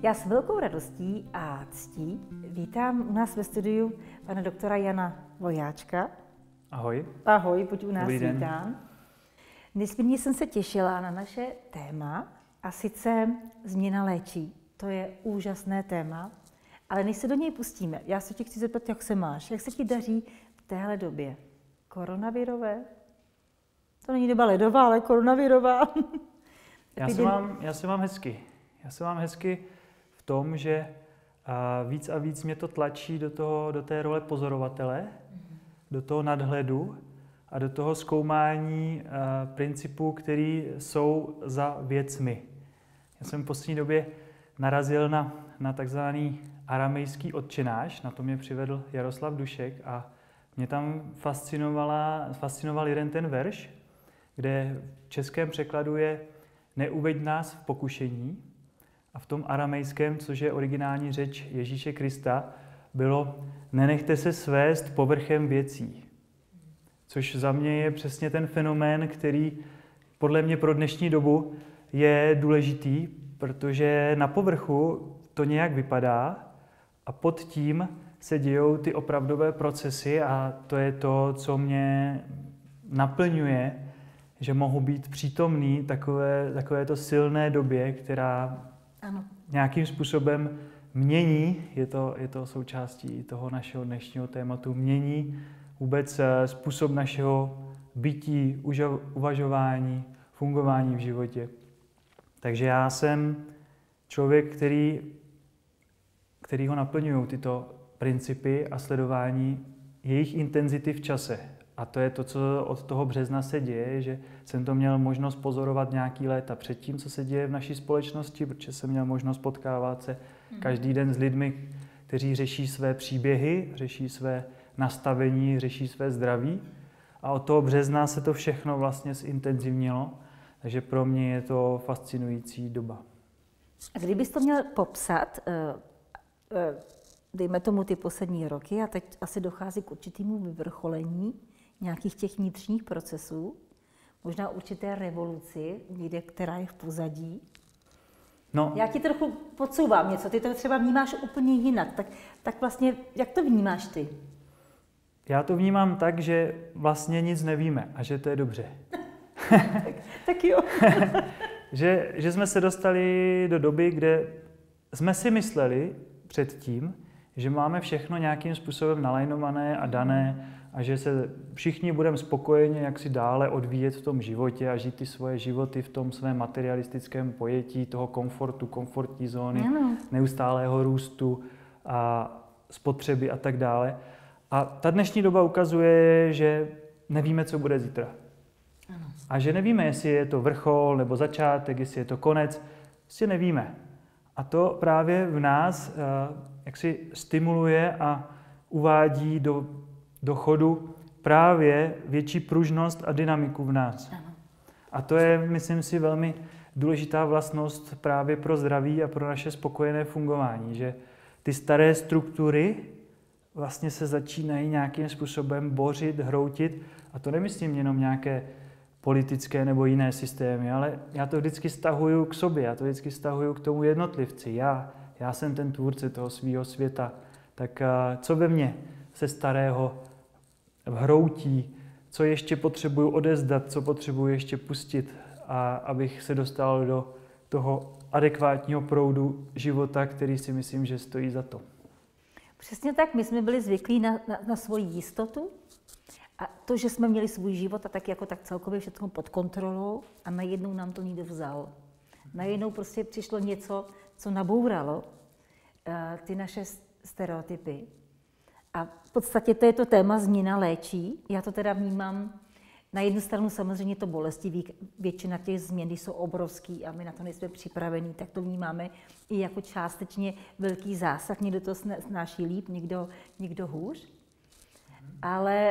Já s velkou radostí a ctí vítám u nás ve studiu pana doktora Jana Vojáčka. Ahoj. Ahoj, buď u nás Dobrý den. vítán. Nesmírně jsem se těšila na naše téma, a sice změna léčí. To je úžasné téma, ale než se do něj pustíme, já se tě chci zeptat, jak se máš, jak se ti daří v téhle době koronavirové? To není doba ledová, ale koronavirová. Já se mám hezky. Já se mám hezky v tom, že víc a víc mě to tlačí do té role pozorovatele, do toho nadhledu a do toho zkoumání principů, které jsou za věcmi. Já jsem v poslední době narazil na takzvaný aramejský otčenáš, na to mě přivedl Jaroslav Dušek a mě tam fascinoval jeden ten verš, kde v českém překladu je neuveď nás v pokušení a v tom aramejském, což je originální řeč Ježíše Krista, bylo nenechte se svést povrchem věcí. Což za mě je přesně ten fenomén, který podle mě pro dnešní dobu je důležitý, protože na povrchu to nějak vypadá a pod tím se dějou ty opravdové procesy a to je to, co mě naplňuje, že mohu být přítomný takovéto silné době, která nějakým způsobem mění, je to součástí toho našeho dnešního tématu, mění vůbec způsob našeho bytí, uvažování, fungování v životě. Takže já jsem člověk, který ho naplňují tyto principy a sledování jejich intenzity v čase. A to je to, co od toho března se děje, že jsem to měl možnost pozorovat nějaký léta předtím, co se děje v naší společnosti, protože jsem měl možnost potkávat se každý den s lidmi, kteří řeší své příběhy, řeší své nastavení, řeší své zdraví. A od toho března se to všechno vlastně zintenzivnilo, takže pro mě je to fascinující doba. A kdybys to měl popsat, dejme tomu ty poslední roky, a teď asi dochází k určitému vyvrcholení nějakých těch vnitřních procesů, možná určité revoluci, která je v pozadí. No, já ti trochu podsouvám něco, ty to třeba vnímáš úplně jinak, tak vlastně, jak to vnímáš ty? Já to vnímám tak, že vlastně nic nevíme a že to je dobře. tak jo. že jsme se dostali do doby, kde jsme si mysleli předtím, že máme všechno nějakým způsobem nalajnované a dané a že se všichni budeme spokojeně jak si dále odvíjet v tom životě a žít ty svoje životy v tom svém materialistickém pojetí toho komfortu, komfortní zóny, neustálého růstu a spotřeby a tak dále. A ta dnešní doba ukazuje, že nevíme, co bude zítra. Ano. A že nevíme, jestli je to vrchol nebo začátek, jestli je to konec, prostě nevíme. A to právě v nás jaksi stimuluje a uvádí do chodu právě větší pružnost a dynamiku v nás. Ano. A to je, myslím si, velmi důležitá vlastnost právě pro zdraví a pro naše spokojené fungování, že ty staré struktury vlastně se začínají nějakým způsobem bořit, hroutit. A to nemyslím jenom nějaké politické nebo jiné systémy, ale já to vždycky stahuju k sobě, já to vždycky stahuju k tomu jednotlivci. Já jsem ten tvůrce toho svého světa. Tak co ve mně se starého hroutí, co ještě potřebuju odevzdat, co potřebuju ještě pustit, a abych se dostal do toho adekvátního proudu života, který si myslím, že stojí za to. Přesně tak, my jsme byli zvyklí na svoji jistotu a to, že jsme měli svůj život a tak jako tak celkově všechno pod kontrolou a najednou nám to někdo vzal. Najednou prostě přišlo něco, co nabouralo ty naše stereotypy. A v podstatě to je to téma změna léčí. Já to teda vnímám na jednu stranu samozřejmě to bolestivý, většina těch změn jsou obrovský a my na to nejsme připravení, tak to vnímáme i jako částečně velký zásah. Někdo to snáší líp, někdo hůř. Ale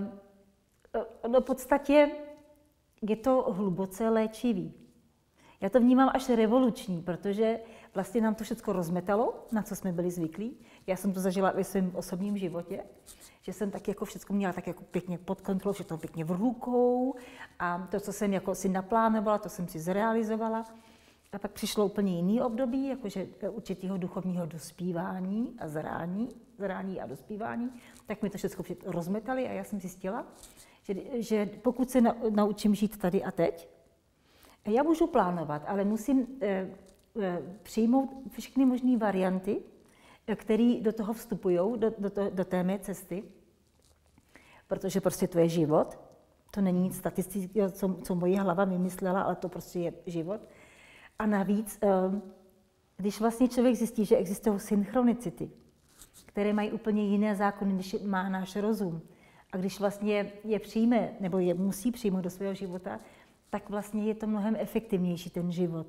v podstatě je to hluboce léčivý. Já to vnímám až revoluční, protože vlastně nám to všechno rozmetalo, na co jsme byli zvyklí. Já jsem to zažila ve svém osobním životě, že jsem tak jako všechno měla tak jako pěkně pod kontrolou, všechno pěkně v rukou a to, co jsem jako si naplánovala, to jsem si zrealizovala. A pak přišlo úplně jiný období, jakože určitého duchovního dospívání a zrání a dospívání, tak mi to všechno rozmetali a já jsem zjistila, že pokud se naučím žít tady a teď, já můžu plánovat, ale musím přijmout všechny možné varianty, které do toho vstupují, do té mé cesty, protože prostě to je život, to není nic statistického, co moje hlava vymyslela, ale to prostě je život. A navíc, když vlastně člověk zjistí, že existují synchronicity, které mají úplně jiné zákony, než má náš rozum, a když vlastně je přijme, nebo je musí přijmout do svého života, tak vlastně je to mnohem efektivnější ten život.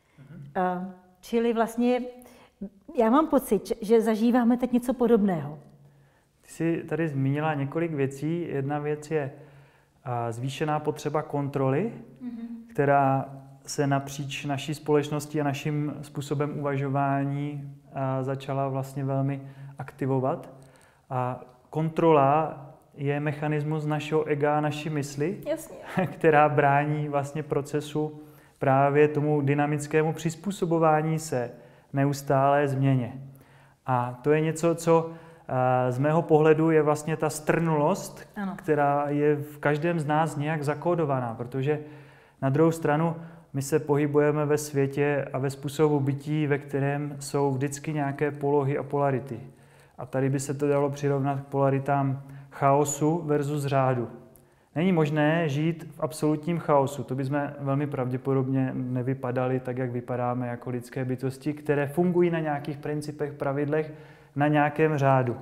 Čili vlastně já mám pocit, že zažíváme teď něco podobného. Ty jsi tady zmínila několik věcí. Jedna věc je zvýšená potřeba kontroly, která se napříč naší společností a naším způsobem uvažování začala vlastně velmi aktivovat. A kontrola je mechanismus našeho ega, naší mysli, Jasně. která brání vlastně procesu právě tomu dynamickému přizpůsobování se neustálé změně. A to je něco, co z mého pohledu je vlastně ta strnulost, Ano. která je v každém z nás nějak zakódovaná, protože na druhou stranu my se pohybujeme ve světě a ve způsobu bytí, ve kterém jsou vždycky nějaké polohy a polarity. A tady by se to dalo přirovnat k polaritám chaosu versus řádu. Není možné žít v absolutním chaosu. To bychom velmi pravděpodobně nevypadali tak, jak vypadáme jako lidské bytosti, které fungují na nějakých principech, pravidlech, na nějakém řádu.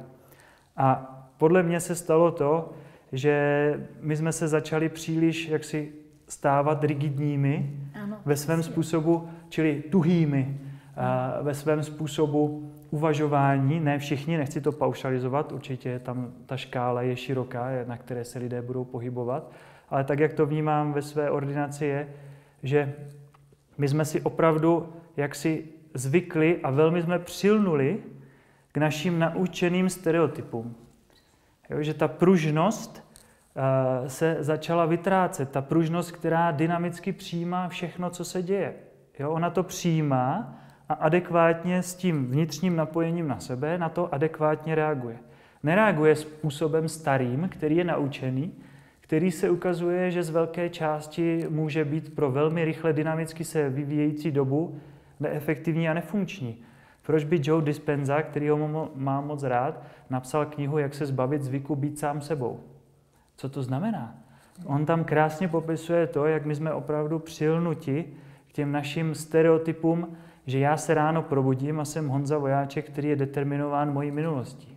A podle mě se stalo to, že my jsme se začali příliš jaksi stávat rigidními ve svém způsobu, čili tuhými ve svém způsobu uvažování. Ne všichni, nechci to paušalizovat, určitě tam ta škála je široká, na které se lidé budou pohybovat, ale tak, jak to vnímám ve své ordinaci, je, že my jsme si opravdu jaksi zvykli a velmi jsme přilnuli k našim naučeným stereotypům. Jo, že ta pružnost se začala vytrácet, ta pružnost, která dynamicky přijímá všechno, co se děje. Jo, ona to přijímá a adekvátně s tím vnitřním napojením na sebe na to adekvátně reaguje. Nereaguje způsobem starým, který je naučený, který se ukazuje, že z velké části může být pro velmi rychle dynamicky se vyvíjející dobu neefektivní a nefunkční. Proč by Joe Dispenza, který ho mám moc rád, napsal knihu Jak se zbavit zvyku být sám sebou? Co to znamená? On tam krásně popisuje to, jak my jsme opravdu přilnuti k těm našim stereotypům, že já se ráno probudím a jsem Honza Vojáček, který je determinován mojí minulostí.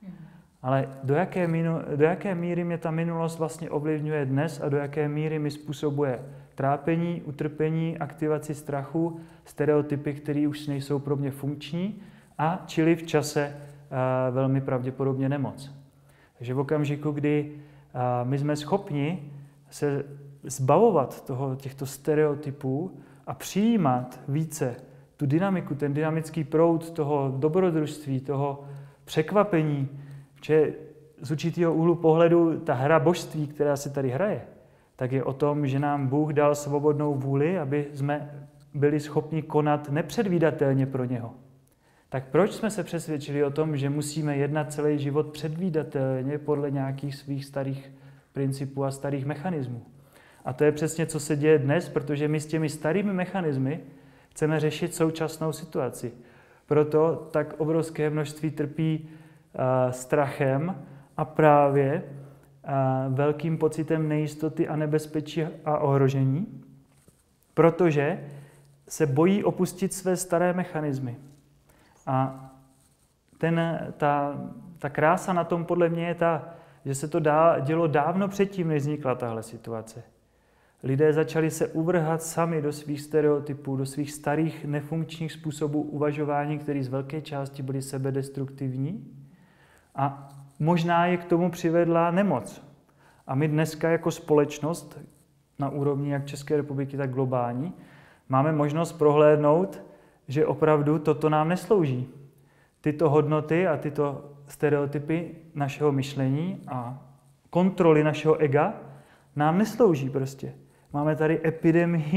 Ale do jaké míry mě ta minulost vlastně ovlivňuje dnes a do jaké míry mi způsobuje trápení, utrpení, aktivaci strachu, stereotypy, které už nejsou pro mě funkční a čili v čase velmi pravděpodobně nemoc. Takže v okamžiku, kdy my jsme schopni se zbavovat těchto stereotypů a přijímat více tu dynamiku, ten dynamický proud toho dobrodružství, toho překvapení, že z určitého úhlu pohledu ta hra božství, která se tady hraje, tak je o tom, že nám Bůh dal svobodnou vůli, aby jsme byli schopni konat nepředvídatelně pro něho. Tak proč jsme se přesvědčili o tom, že musíme jednat celý život předvídatelně podle nějakých svých starých principů a starých mechanismů? A to je přesně, co se děje dnes, protože my s těmi starými mechanismy chceme řešit současnou situaci. Proto tak obrovské množství trpí strachem a právě velkým pocitem nejistoty a nebezpečí a ohrožení, protože se bojí opustit své staré mechanismy. A ta krása na tom podle mě je ta, že se to dělo dávno předtím, než vznikla tahle situace. Lidé začali se uvrhat sami do svých stereotypů, do svých starých nefunkčních způsobů uvažování, které z velké části byly sebedestruktivní. A možná je k tomu přivedla nemoc. A my dneska jako společnost, na úrovni jak České republiky, tak globální, máme možnost prohlédnout, že opravdu toto nám neslouží. Tyto hodnoty a tyto stereotypy našeho myšlení a kontroly našeho ega nám neslouží prostě. Máme tady epidemii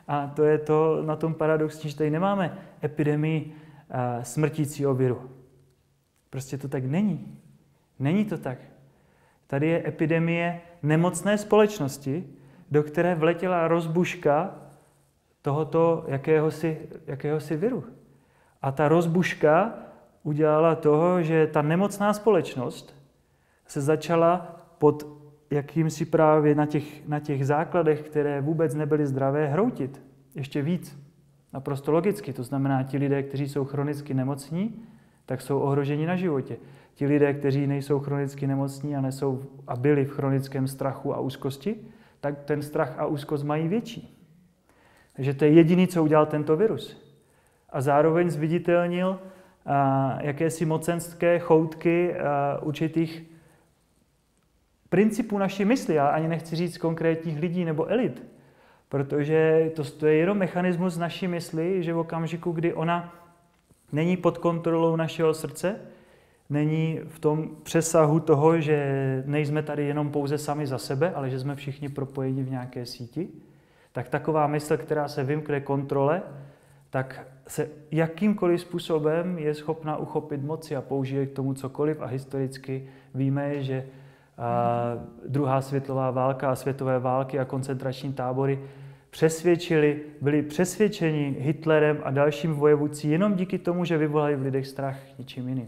A to je to na tom paradoxní, že tady nemáme epidemii smrtícího viru. Prostě to tak není. Není to tak. Tady je epidemie nemocné společnosti, do které vletěla rozbuška tohoto jakéhosi viru. A ta rozbuška udělala toho, že ta nemocná společnost se začala pod jakýmsi právě na těch základech, které vůbec nebyly zdravé, hroutit. Ještě víc. Naprosto logicky. To znamená, ti lidé, kteří jsou chronicky nemocní, tak jsou ohroženi na životě. Ti lidé, kteří nejsou chronicky nemocní a byli v chronickém strachu a úzkosti, tak ten strach a úzkost mají větší. Takže to je jediné, co udělal tento virus. A zároveň zviditelnil jakési mocenské choutky určitých principů naší mysli. Já ani nechci říct konkrétních lidí nebo elit, protože to je jenom mechanismus naší mysli, že v okamžiku, kdy ona není pod kontrolou našeho srdce, není v tom přesahu toho, že nejsme tady jenom pouze sami za sebe, ale že jsme všichni propojeni v nějaké síti, tak taková mysl, která se vymkne kontrole, tak se jakýmkoliv způsobem je schopna uchopit moci a použije k tomu cokoliv. A historicky víme, že druhá světová válka a světové války a koncentrační tábory byli přesvědčeni Hitlerem a dalším vojevůdci jenom díky tomu, že vyvolali v lidech strach ničím jiným.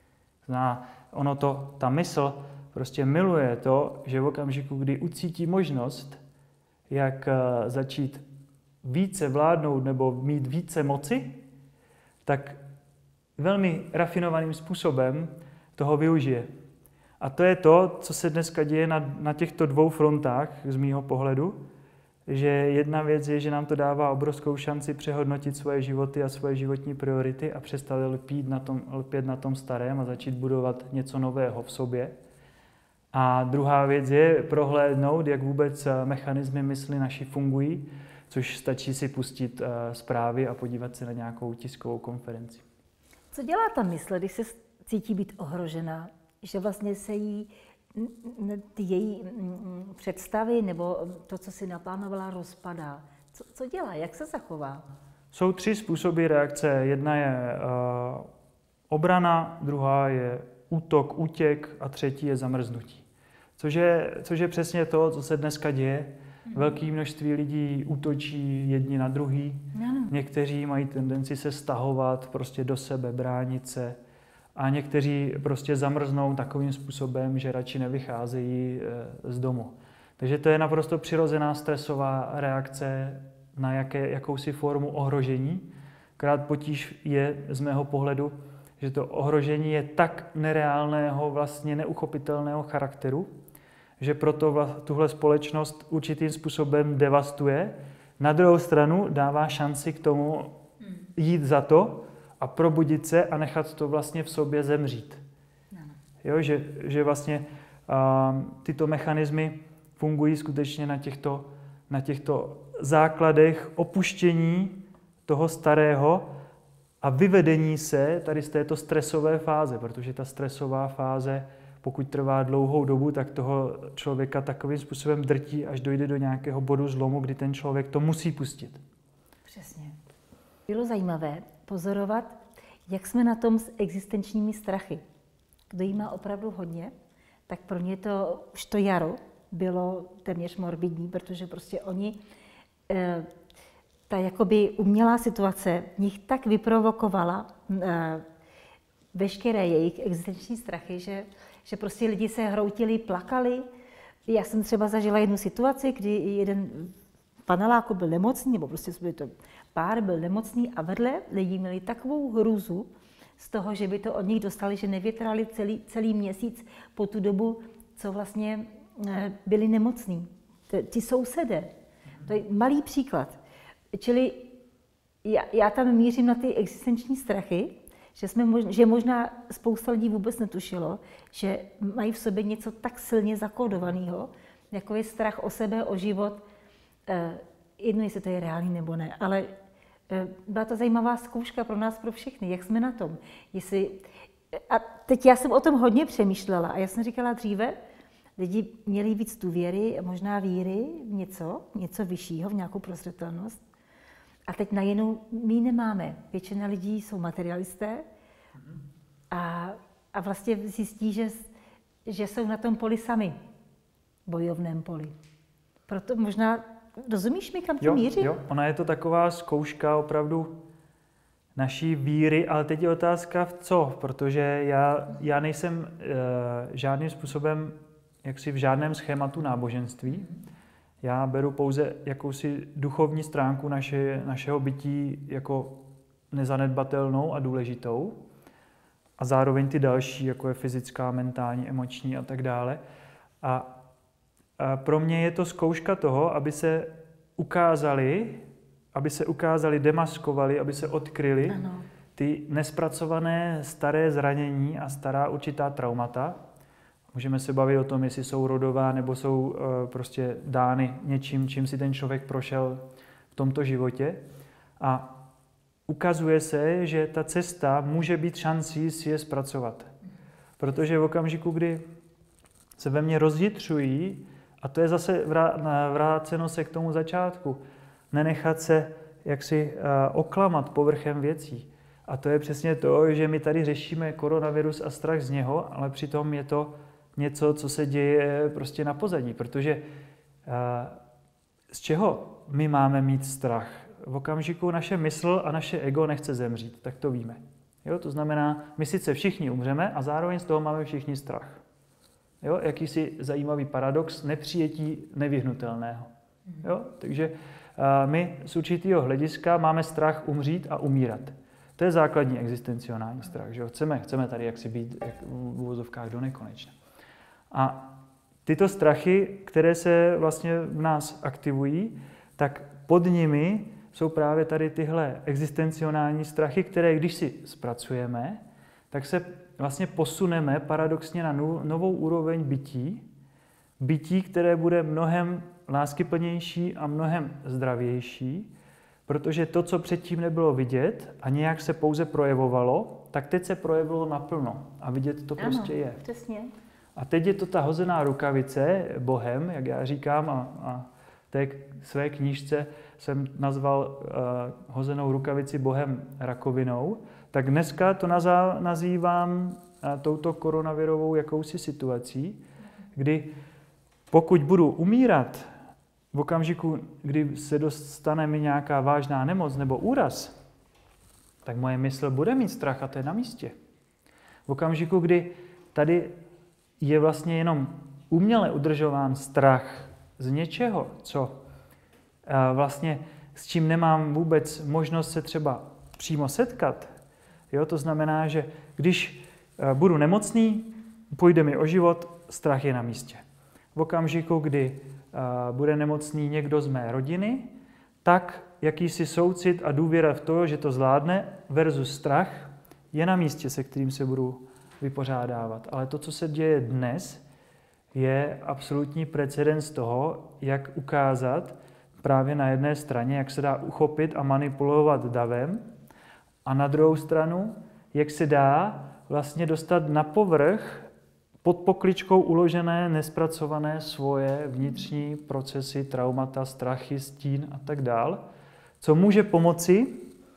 Ta mysl prostě miluje to, že v okamžiku, kdy ucítí možnost, jak začít více vládnout nebo mít více moci, tak velmi rafinovaným způsobem toho využije. A to je to, co se dneska děje na těchto dvou frontách z mýho pohledu, že jedna věc je, že nám to dává obrovskou šanci přehodnotit svoje životy a svoje životní priority a přestat lpět na tom starém a začít budovat něco nového v sobě. A druhá věc je prohlédnout, jak vůbec mechanismy mysli naší fungují, což stačí si pustit zprávy a podívat se na nějakou tiskovou konferenci. Co dělá ta mysl, když se cítí být ohrožená? Že vlastně se ty její představy nebo to, co si naplánovala, rozpadá. Co dělá? Jak se zachová? Jsou 3 způsoby reakce. Jedna je obrana, druhá je útok, útěk a třetí je zamrznutí. Což je přesně to, co se dneska děje. Velké množství lidí útočí jedni na druhý. Někteří mají tendenci se stahovat prostě do sebe, bránit se. A někteří prostě zamrznou takovým způsobem, že radši nevycházejí z domu. Takže to je naprosto přirozená stresová reakce na jakousi formu ohrožení. Akorát potíž je z mého pohledu, že to ohrožení je tak nereálného, vlastně neuchopitelného charakteru, že proto tuhle společnost určitým způsobem devastuje. Na druhou stranu dává šanci k tomu jít za to a probudit se a nechat to vlastně v sobě zemřít. Jo, že vlastně tyto mechanismy fungují skutečně na těchto základech opuštění toho starého a vyvedení se tady z této stresové fáze, protože ta stresová fáze, pokud trvá dlouhou dobu, tak toho člověka takovým způsobem drtí, až dojde do nějakého bodu zlomu, kdy ten člověk to musí pustit. Přesně. Bylo zajímavé pozorovat, jak jsme na tom s existenčními strachy. Kdo jí má opravdu hodně, tak pro ně už to jaro bylo téměř morbidní, protože prostě oni, ta jakoby umělá situace v nich tak vyprovokovala veškeré jejich existenční strachy, že prostě lidi se hroutili, plakali. Já jsem třeba zažila jednu situaci, kdy jeden paneláku byl nemocný, nebo prostě to pár byl nemocný a vedle lidi měli takovou hrůzu z toho, že by to od nich dostali, že nevětrali celý měsíc po tu dobu, co vlastně byli nemocní. Ti sousedé. To je malý příklad. Čili já tam mířím na ty existenční strachy, že možná spousta lidí vůbec netušilo, že mají v sobě něco tak silně zakódovaného, jako je strach o sebe, o život. Jedno, jestli to je reálný nebo ne, ale byla to zajímavá zkouška pro nás, pro všechny, jak jsme na tom. A teď já jsem o tom hodně přemýšlela a já jsem říkala dříve, lidi měli víc důvěry, možná víry v něco vyššího, v nějakou prozřetelnost. A teď najednou my nemáme. Většina lidí jsou materialisté a vlastně zjistí, že jsou na tom poli sami, bojovném poli. Proto možná, rozumíš mi, kam to míří? Jo, ona je to taková zkouška opravdu naší víry, ale teď je otázka v co, protože já nejsem žádným způsobem jaksi v žádném schématu náboženství. Já beru pouze jakousi duchovní stránku našeho bytí jako nezanedbatelnou a důležitou a zároveň ty další, jako je fyzická, mentální, emoční a tak dále. A pro mě je to zkouška toho, aby se ukázali, demaskovali, aby se odkryly ty nespracované staré zranění a stará určitá traumata. Můžeme se bavit o tom, jestli jsou rodová nebo jsou prostě dány něčím, čím si ten člověk prošel v tomto životě. A ukazuje se, že ta cesta může být šancí si je zpracovat. Protože v okamžiku, kdy se ve mně rozjitřují, a to je zase vráceno se k tomu začátku, nenechat se jaksi oklamat povrchem věcí. A to je přesně to, že my tady řešíme koronavirus a strach z něho, ale přitom je to něco, co se děje prostě na pozadí. Protože z čeho my máme mít strach? V okamžiku naše mysl a naše ego nechce zemřít, tak to víme. Jo? To znamená, my sice všichni umřeme a zároveň z toho máme všichni strach. Jo? Jakýsi zajímavý paradox nepřijetí nevyhnutelného. Jo? Takže my z určitého hlediska máme strach umřít a umírat. To je základní existenciální strach. Že jo? Chceme tady jaksi být v uvozovkách do nekonečna. A tyto strachy, které se vlastně v nás aktivují, tak pod nimi jsou právě tady tyhle existenciální strachy, které když si zpracujeme, tak se vlastně posuneme paradoxně na novou úroveň bytí, které bude mnohem láskyplnější a mnohem zdravější, protože to, co předtím nebylo vidět a nějak se pouze projevovalo, tak teď se projevilo naplno a vidět to prostě je. Přesně. A teď je to ta hozená rukavice Bohem, jak já říkám, a té své knížce jsem nazval hozenou rukavici Bohem rakovinou, tak dneska to nazývám touto koronavirovou jakousi situací, kdy pokud budu umírat v okamžiku, kdy se dostane mi nějaká vážná nemoc nebo úraz, tak moje mysl bude mít strach a to je na místě. V okamžiku, kdy tady je vlastně jenom uměle udržován strach z něčeho, co vlastně s čím nemám vůbec možnost se třeba přímo setkat. Jo, to znamená, že když budu nemocný, půjde mi o život, strach je na místě. V okamžiku, kdy bude nemocný někdo z mé rodiny, tak jakýsi soucit a důvěra v to, že to zvládne, versus strach, je na místě, se kterým se budu vypořádávat. Ale to, co se děje dnes, je absolutní precedens toho, jak ukázat právě na jedné straně, jak se dá uchopit a manipulovat davem, a na druhou stranu, jak se dá vlastně dostat na povrch pod pokličkou uložené, nespracované svoje vnitřní procesy, traumata, strachy, stín a tak dál, co může pomoci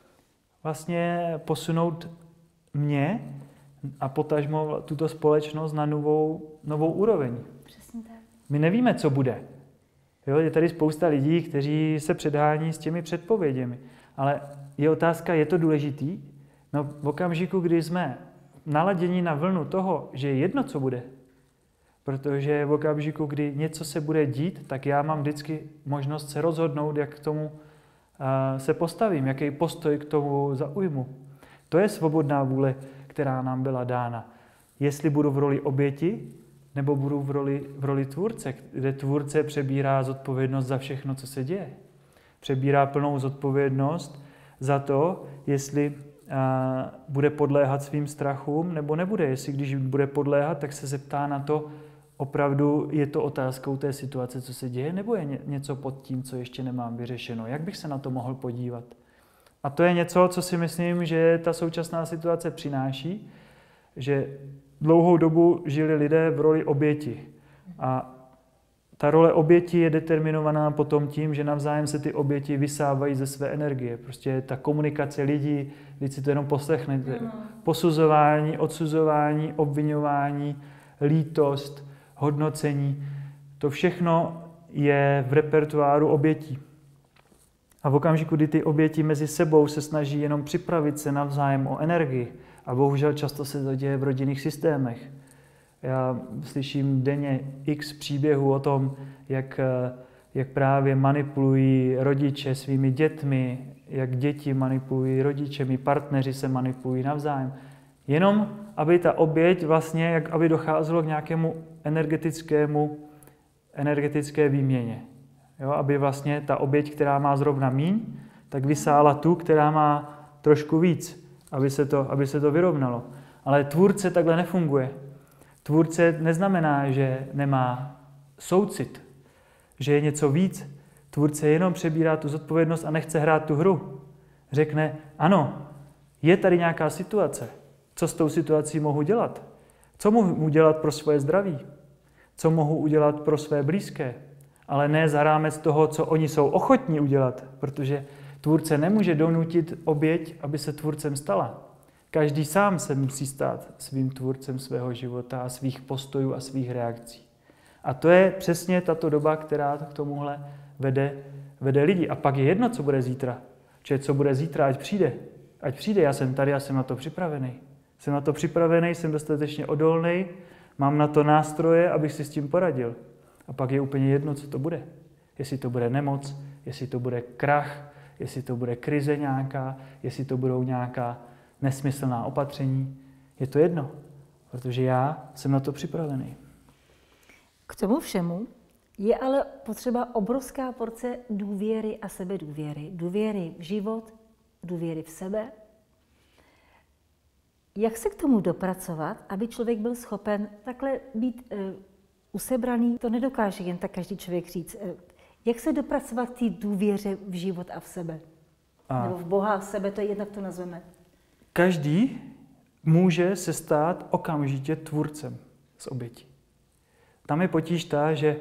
vlastně posunout mě a potažmo tuto společnost na novou úroveň. Přesně tak. My nevíme, co bude. Jo, je tady spousta lidí, kteří se předhání s těmi předpověděmi. Ale je otázka, je to důležitý? No v okamžiku, kdy jsme naladěni na vlnu toho, že je jedno, co bude, protože v okamžiku, kdy něco se bude dít, tak já mám vždycky možnost se rozhodnout, jak k tomu se postavím, jaký postoj k tomu zaujmu. To je svobodná vůle, která nám byla dána. Jestli budu v roli oběti, nebo budu v roli tvůrce, kde tvůrce přebírá zodpovědnost za všechno, co se děje. Přebírá plnou zodpovědnost za to, jestli bude podléhat svým strachům, nebo nebude. Jestli když bude podléhat, tak se zeptá na to, opravdu je to otázkou té situace, co se děje, nebo je něco pod tím, co ještě nemám vyřešeno. Jak bych se na to mohl podívat? A to je něco, co si myslím, že ta současná situace přináší, že dlouhou dobu žili lidé v roli oběti. A ta role oběti je determinovaná potom tím, že navzájem se ty oběti vysávají ze své energie. Prostě ta komunikace lidí, když si to jenom poslechnete, posuzování, odsuzování, obviňování, lítost, hodnocení, to všechno je v repertoáru obětí. A v okamžiku, kdy ty oběti mezi sebou se snaží jenom připravit se navzájem o energii, a bohužel často se to děje v rodinných systémech. Já slyším denně x příběhů o tom, jak právě manipulují rodiče svými dětmi, jak děti manipulují rodičemi, partneři se manipulují navzájem. Jenom, aby ta oběť vlastně, aby docházelo k nějakému energetické výměně. Jo, aby vlastně ta oběť, která má zrovna míň, tak vysála tu, která má trošku víc, aby se to vyrovnalo. Ale tvůrce takhle nefunguje. Tvůrce neznamená, že nemá soucit, že je něco víc. Tvůrce jenom přebírá tu zodpovědnost a nechce hrát tu hru. Řekne, ano, je tady nějaká situace. Co s tou situací mohu dělat? Co mohu udělat pro svoje zdraví? Co mohu udělat pro své blízké? Ale ne za rámec toho, co oni jsou ochotní udělat, protože tvůrce nemůže donutit oběť, aby se tvůrcem stala. Každý sám se musí stát svým tvůrcem svého života a svých postojů a svých reakcí. A to je přesně tato doba, která k tomuhle vede lidi. A pak je jedno, co bude zítra. Čili co bude zítra, ať přijde. Ať přijde, já jsem tady, já jsem na to připravený. Jsem na to připravený, jsem dostatečně odolný, mám na to nástroje, abych si s tím poradil. A pak je úplně jedno, co to bude. Jestli to bude nemoc, jestli to bude krach, jestli to bude krize nějaká, jestli to budou nějaká nesmyslná opatření. Je to jedno, protože já jsem na to připravený. K tomu všemu je ale potřeba obrovská porce důvěry a sebedůvěry. Důvěry v život, důvěry v sebe. Jak se k tomu dopracovat, aby člověk byl schopen takhle být usebraný? To nedokáže jen tak každý člověk říct. Jak se dopracovat k té důvěře v život a v sebe? Nebo v Boha a v sebe, to je jednak to nazveme. Každý může se stát okamžitě tvůrcem z oběti. Tam je potíž ta, že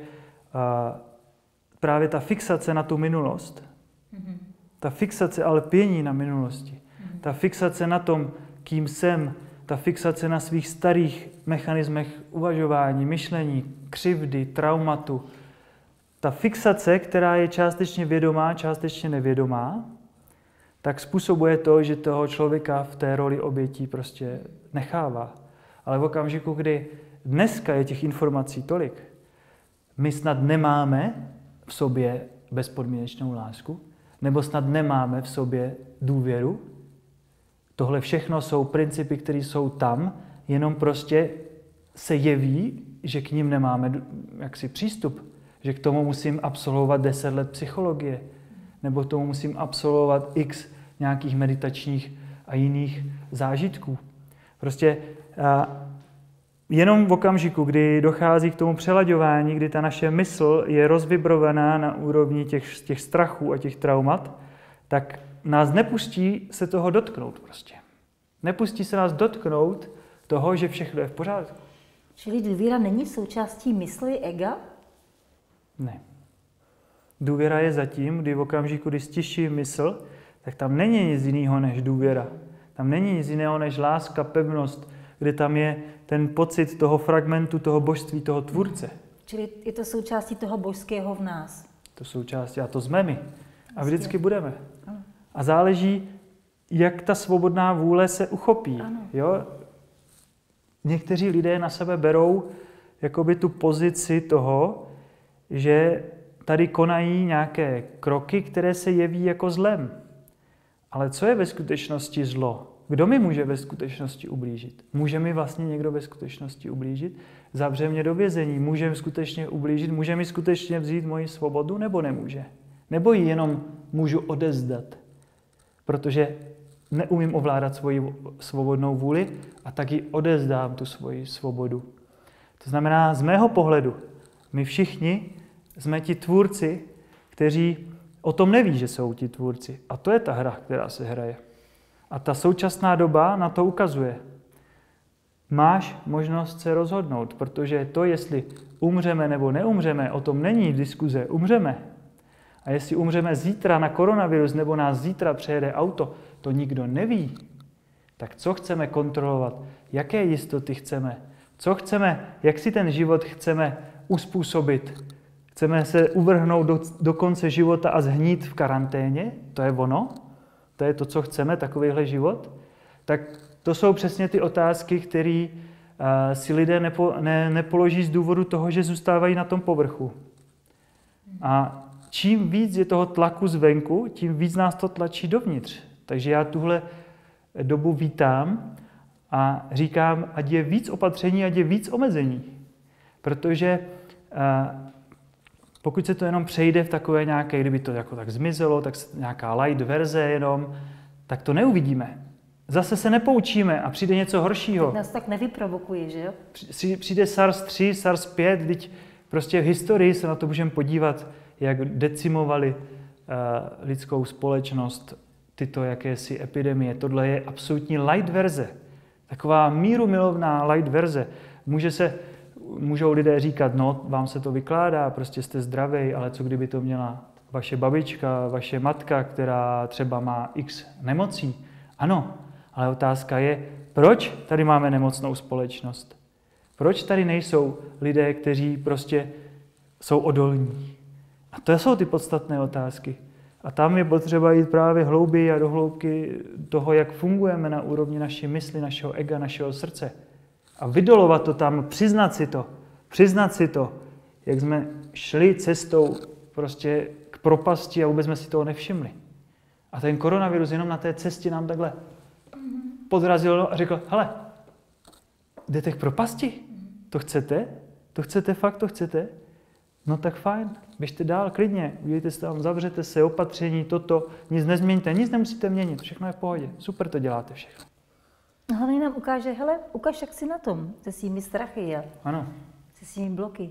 právě ta fixace na tu minulost, ta fixace ale lpění na minulosti, ta fixace na tom, kým jsem, ta fixace na svých starých mechanismech uvažování, myšlení, křivdy, traumatu, ta fixace, která je částečně vědomá, částečně nevědomá, tak způsobuje to, že toho člověka v té roli obětí prostě nechává. Ale v okamžiku, kdy dneska je těch informací tolik, my snad nemáme v sobě bezpodmínečnou lásku, nebo snad nemáme v sobě důvěru. Tohle všechno jsou principy, které jsou tam, jenom prostě se jeví, že k ním nemáme jaksi přístup, že k tomu musím absolvovat 10 let psychologie, nebo k tomu musím absolvovat x nějakých meditačních a jiných zážitků. Prostě jenom v okamžiku, kdy dochází k tomu přelaďování, kdy ta naše mysl je rozvibrovaná na úrovni těch strachů a těch traumat, tak nás nepustí se toho dotknout prostě. Nepustí se nás dotknout toho, že všechno je v pořádku. Čili důvěra není součástí mysli ega? Ne. Důvěra je zatím, kdy v okamžiku, kdy stiší mysl, tak tam není nic jiného než důvěra. Tam není nic jiného než láska, pevnost, kde tam je ten pocit toho fragmentu, toho božství, toho tvůrce. Čili je to součástí toho božského v nás. To součástí, a to jsme my. A vždycky budeme. A záleží, jak ta svobodná vůle se uchopí. Jo? Někteří lidé na sebe berou jakoby tu pozici toho, že tady konají nějaké kroky, které se jeví jako zlem. Ale co je ve skutečnosti zlo? Kdo mi může ve skutečnosti ublížit? Může mi vlastně někdo ve skutečnosti ublížit? Zavře mě do vězení. Může mi skutečně ublížit? Může mi skutečně vzít moji svobodu? Nebo nemůže? Nebo ji jenom můžu odevzdat? Protože neumím ovládat svoji svobodnou vůli a tak ji odevzdám tu svoji svobodu. To znamená, z mého pohledu, my všichni jsme ti tvůrci, kteří o tom neví, že jsou ti tvůrci. A to je ta hra, která se hraje. A ta současná doba na to ukazuje. máš možnost se rozhodnout, protože to, jestli umřeme nebo neumřeme, o tom není diskuze, umřeme. A jestli umřeme zítra na koronavirus nebo nás zítra přejede auto, to nikdo neví. Tak co chceme kontrolovat? Jaké jistoty chceme? Co chceme, jak si ten život chceme uspůsobit? Chceme se uvrhnout do konce života a zhnít v karanténě? To je ono? To je to, co chceme, takovýhle život? Tak to jsou přesně ty otázky, které si lidé nepoloží z důvodu toho, že zůstávají na tom povrchu. A čím víc je toho tlaku zvenku, tím víc nás to tlačí dovnitř. Takže já tuhle dobu vítám a říkám, ať je víc opatření, ať je víc omezení. Protože pokud se to jenom přejde v takové nějaké, kdyby to jako tak zmizelo, tak nějaká light verze jenom, tak to neuvidíme. Zase se nepoučíme a přijde něco horšího. Teď nás tak nevyprovokuje, že jo? Přijde SARS 3, SARS 5, teď prostě v historii se na to můžeme podívat, jak decimovali lidskou společnost tyto jakési epidemie. Tohle je absolutní light verze. Taková mírumilovná light verze. Můžou lidé říkat, no, vám se to vykládá, prostě jste zdravý, ale co kdyby to měla vaše babička, vaše matka, která třeba má x nemocí? Ano, ale otázka je, proč tady máme nemocnou společnost? Proč tady nejsou lidé, kteří prostě jsou odolní? A to jsou ty podstatné otázky. A tam je potřeba jít právě hlouběji a do hloubky toho, jak fungujeme na úrovni naší mysli, našeho ega, našeho srdce. A vydolovat to tam, přiznat si to, jak jsme šli cestou prostě k propasti a vůbec jsme si toho nevšimli. A ten koronavirus jenom na té cestě nám takhle podrazil a řekl, hele, jdete k propasti? To chcete? To chcete fakt, to chcete? No tak fajn, běžte dál, klidně, udělejte se tam, zavřete se, opatření, toto, nic nezměníte, nic nemusíte měnit, všechno je v pohodě, super to děláte všechno. Hlavně nám ukáže, hele, ukaž, jak jsi na tom, se svými strachy a ano. se svými bloky.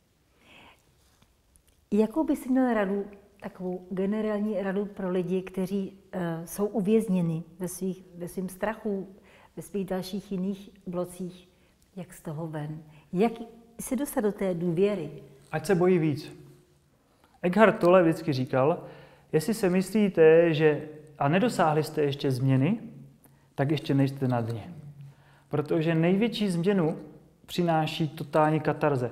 Jakou by si měl radu, takovou generální radu pro lidi, kteří jsou uvězněni ve svém strachu, ve svých dalších jiných blocích, jak z toho ven? Jak se dostat do té důvěry? Ať se bojí víc. Eckhart Tolle vždycky říkal, jestli se myslíte, že a nedosáhli jste ještě změny, tak ještě nejste na dně. Protože největší změnu přináší totální katarze.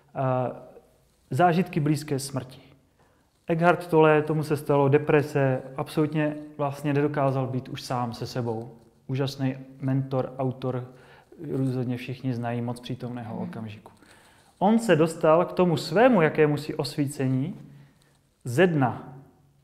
Zážitky blízké smrti. Eckhart Tolle, tomu se stalo deprese, absolutně vlastně nedokázal být už sám se sebou. Úžasný mentor, autor, rozhodně všichni znají moc přítomného okamžiku. On se dostal k tomu svému jakémusi osvícení ze dna.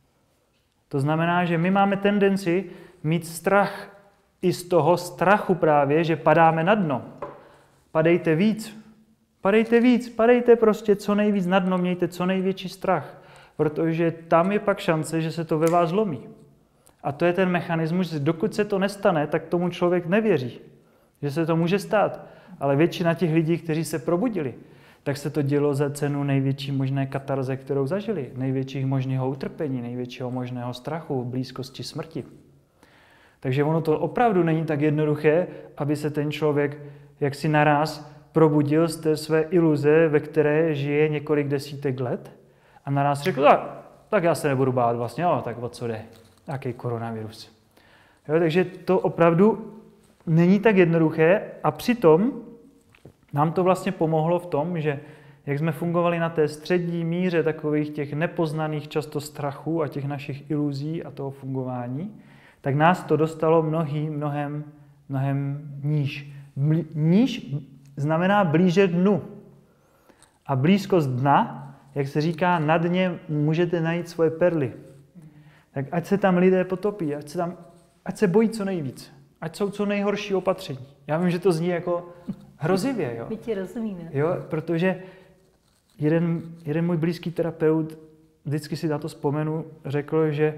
To znamená, že my máme tendenci mít strach i z toho strachu právě, že padáme na dno. Padejte víc. Padejte víc, padejte prostě co nejvíc na dno, mějte co největší strach, protože tam je pak šance, že se to ve vás zlomí. A to je ten mechanismus, že dokud se to nestane, tak tomu člověk nevěří, že se to může stát. Ale většina těch lidí, kteří se probudili, tak se to dělo za cenu největší možné katarze, kterou zažili, největších možného utrpení, největšího možného strachu, blízkosti smrti. Takže ono to opravdu není tak jednoduché, aby se ten člověk jaksi naráz probudil z té své iluze, ve které žije několik desítek let a naráz řekl, tak já se nebudu bát vlastně, tak o co jde, nějaký koronavirus. Jo, takže to opravdu není tak jednoduché a přitom nám to vlastně pomohlo v tom, že jak jsme fungovali na té střední míře takových těch nepoznaných často strachů a těch našich iluzí a toho fungování, tak nás to dostalo mnohem níž. Níž znamená blíže dnu. A blízkost dna, jak se říká, na dně můžete najít svoje perly. Tak ať se tam lidé potopí, ať se bojí co nejvíc. Ať jsou co nejhorší opatření. Já vím, že to zní jako hrozivě. Jo? My ti rozumíme. Jo, protože jeden můj blízký terapeut, vždycky si na to vzpomenu, řekl, že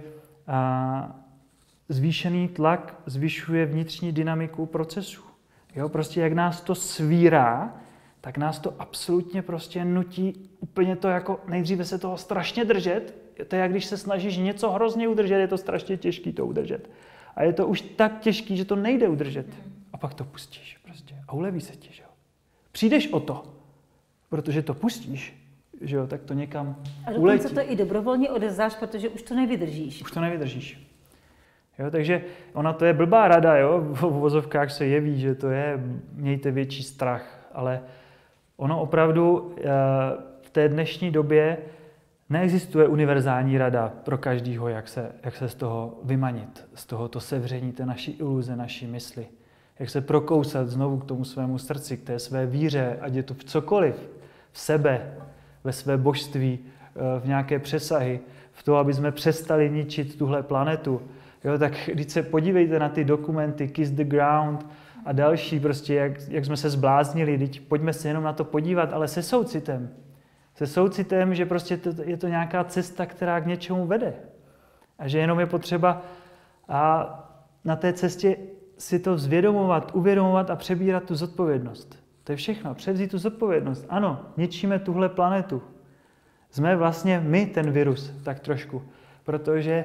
zvýšený tlak zvyšuje vnitřní dynamiku procesu. Jo, prostě jak nás to svírá, tak nás to absolutně prostě nutí úplně to jako nejdříve se toho strašně držet. To je jak když se snažíš něco hrozně udržet, je to strašně těžký to udržet. A je to už tak těžký, že to nejde udržet. A pak to pustíš prostě a uleví se ti, že jo. Přijdeš o to, protože to pustíš, že jo, tak to někam uletí. A dokonce to i dobrovolně odevzdáš, protože už to nevydržíš. Už to nevydržíš. Jo, takže ona to je blbá rada, jo, v uvozovkách se jeví, že to je, mějte větší strach, ale ono opravdu v té dnešní době neexistuje univerzální rada pro každýho, jak se z toho vymanit, z tohoto sevření té naší iluze, naší mysli. Jak se prokousat znovu k tomu svému srdci, k té své víře, ať je to v cokoliv, v sebe, ve své božství, v nějaké přesahy, v to, aby jsme přestali ničit tuhle planetu. Jo, tak když se podívejte na ty dokumenty Kiss the Ground a další, prostě jak jsme se zbláznili, teď pojďme se jenom na to podívat, ale se soucitem. Se soucitem, že prostě je to nějaká cesta, která k něčemu vede. A že jenom je potřeba a na té cestě si to zvědomovat, uvědomovat a přebírat tu zodpovědnost. To je všechno, převzít tu zodpovědnost. Ano, ničíme tuhle planetu. Jsme vlastně my ten virus, tak trošku. Protože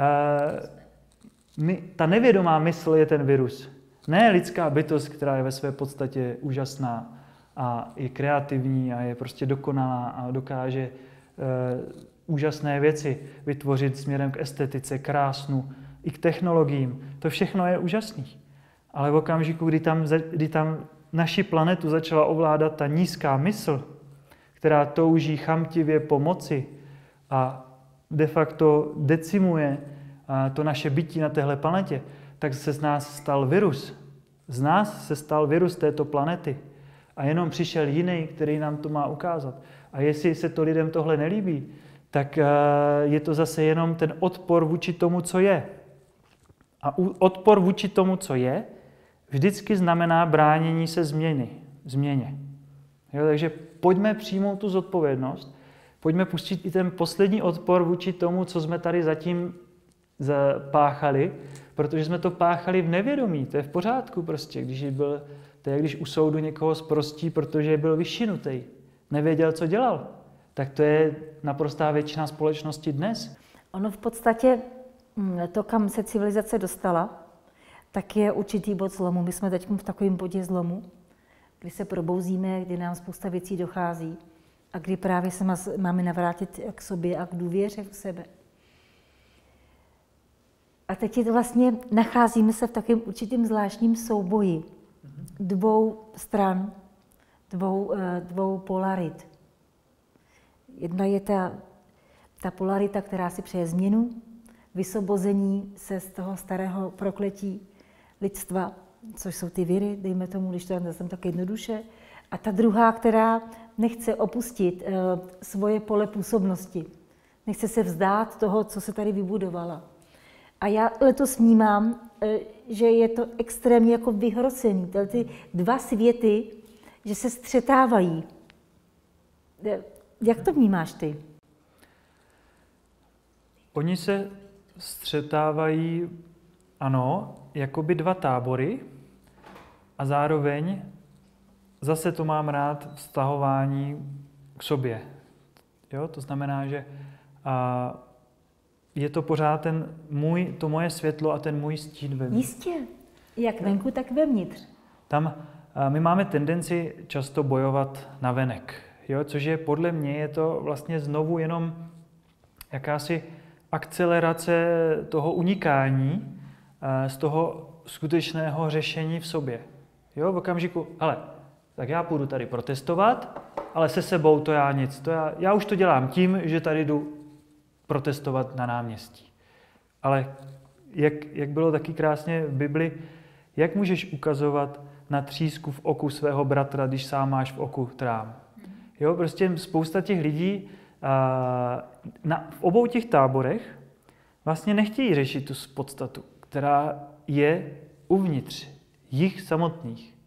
ta nevědomá mysl je ten virus. Ne lidská bytost, která je ve své podstatě úžasná a je kreativní a je prostě dokonalá a dokáže úžasné věci vytvořit směrem k estetice, krásnu, i k technologiím. To všechno je úžasný. Ale v okamžiku, kdy tam naši planetu začala ovládat ta nízká mysl, která touží chamtivě pomoci a de facto decimuje to naše bytí na téhle planetě, tak se z nás stal virus. Z nás se stal virus této planety. A jenom přišel jiný, který nám to má ukázat. A jestli se to lidem tohle nelíbí, tak je to zase jenom ten odpor vůči tomu, co je. A odpor vůči tomu, co je, vždycky znamená bránění se změně. Jo, takže pojďme přijmout tu zodpovědnost, pojďme pustit i ten poslední odpor vůči tomu, co jsme tady zatím páchali, protože jsme to páchali v nevědomí, to je v pořádku prostě, to je, když u soudu někoho zprostí, protože byl vyšinutý, nevěděl, co dělal. Tak to je naprostá většina společnosti dnes. Ono v podstatě to, kam se civilizace dostala, tak je určitý bod zlomu. My jsme teď v takovém bodě zlomu, kdy se probouzíme, kdy nám spousta věcí dochází a kdy právě se máme navrátit k sobě a k důvěře v sebe. A teď je to vlastně, nacházíme se v takovém určitém zvláštním souboji dvou stran, dvou polarit. Jedna je ta polarita, která si přeje změnu, vysvobození se z toho starého prokletí lidstva, což jsou ty viry, dejme tomu, když to jsem tak jednoduše. A ta druhá, která nechce opustit svoje pole působnosti. Nechce se vzdát toho, co se tady vybudovala. A já letos vnímám, že je to extrémně jako vyhrocený. Ty dva světy, že se střetávají. Jak to vnímáš ty? Oni se střetávají, ano, jakoby dva tábory a zároveň zase to mám rád vztahování k sobě. Jo? To znamená, že je to pořád to moje světlo a ten můj stín vevnitř. Jistě, jak venku, tak vevnitř. Tam my máme tendenci často bojovat navenek, jo? Což je podle mě je to vlastně znovu jenom jakási akcelerace toho unikání z toho skutečného řešení v sobě. Jo, v okamžiku, tak já půjdu tady protestovat, ale se sebou to já nic. Já už to dělám tím, že tady jdu protestovat na náměstí. Ale jak bylo taky krásně v Bibli, jak můžeš ukazovat na třísku v oku svého bratra, když sám máš v oku trám. Jo, prostě spousta těch lidí v obou těch táborech vlastně nechtějí řešit tu podstatu, která je uvnitř jich samotných.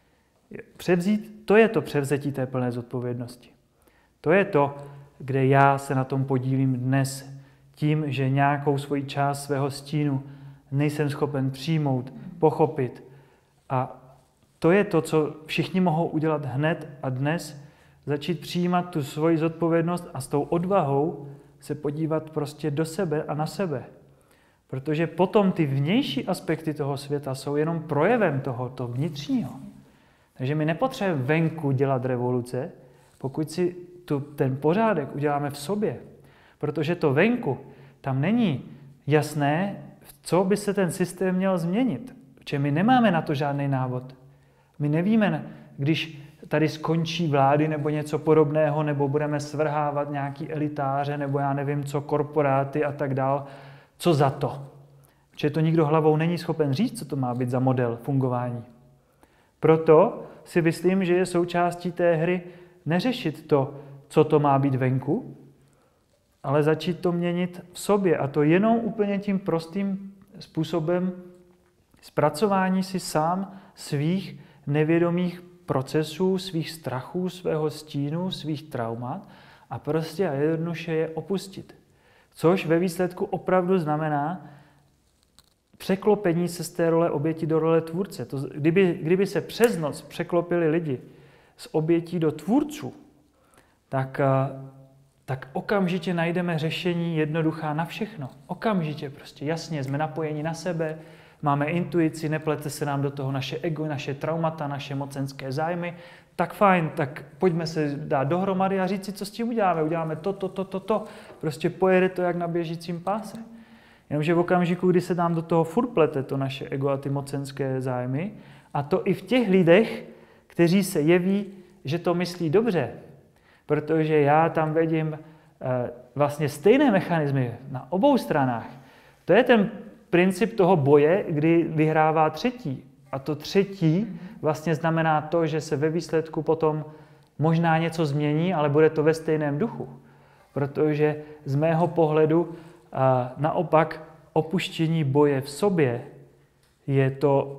To je to převzetí té plné zodpovědnosti. To je to, kde já se na tom podílím dnes tím, že nějakou svoji část svého stínu nejsem schopen přijmout, pochopit. A to je to, co všichni mohou udělat hned a dnes, začít přijímat tu svoji zodpovědnost a s tou odvahou se podívat prostě do sebe a na sebe. Protože potom ty vnější aspekty toho světa jsou jenom projevem tohoto vnitřního. Takže my nepotřebujeme venku dělat revoluce, pokud si ten pořádek uděláme v sobě. Protože to venku, tam není jasné, co by se ten systém měl změnit. Protože my nemáme na to žádný návod. My nevíme, když tady skončí vlády nebo něco podobného, nebo budeme svrhávat nějaký elitáře, nebo já nevím co, korporáty a tak dál, co za to. Protože to nikdo hlavou není schopen říct, co to má být za model fungování. Proto si myslím, že je součástí té hry neřešit to, co to má být venku, ale začít to měnit v sobě. A to jenom úplně tím prostým způsobem zpracování si sám svých nevědomých procesů, svých strachů, svého stínu, svých traumat a prostě a jednoduše je opustit. Což ve výsledku opravdu znamená překlopení se z té role oběti do role tvůrce. Kdyby se přes noc překlopili lidi z obětí do tvůrců, tak okamžitě najdeme řešení jednoduchá na všechno. Okamžitě prostě, jasně, jsme napojeni na sebe, máme intuici, neplete se nám do toho naše ego, naše traumata, naše mocenské zájmy, tak fajn, tak pojďme se dát dohromady a říct si, co s tím uděláme. Uděláme to. Prostě pojede to jak na běžícím páse. Jenomže v okamžiku, kdy se nám do toho furt plete to naše ego a ty mocenské zájmy, a to i v těch lidech, kteří se jeví, že to myslí dobře, protože já tam vidím vlastně stejné mechanismy na obou stranách. To je ten princip toho boje, kdy vyhrává třetí. A to třetí vlastně znamená to, že se ve výsledku potom možná něco změní, ale bude to ve stejném duchu. Protože z mého pohledu naopak opuštění boje v sobě je to,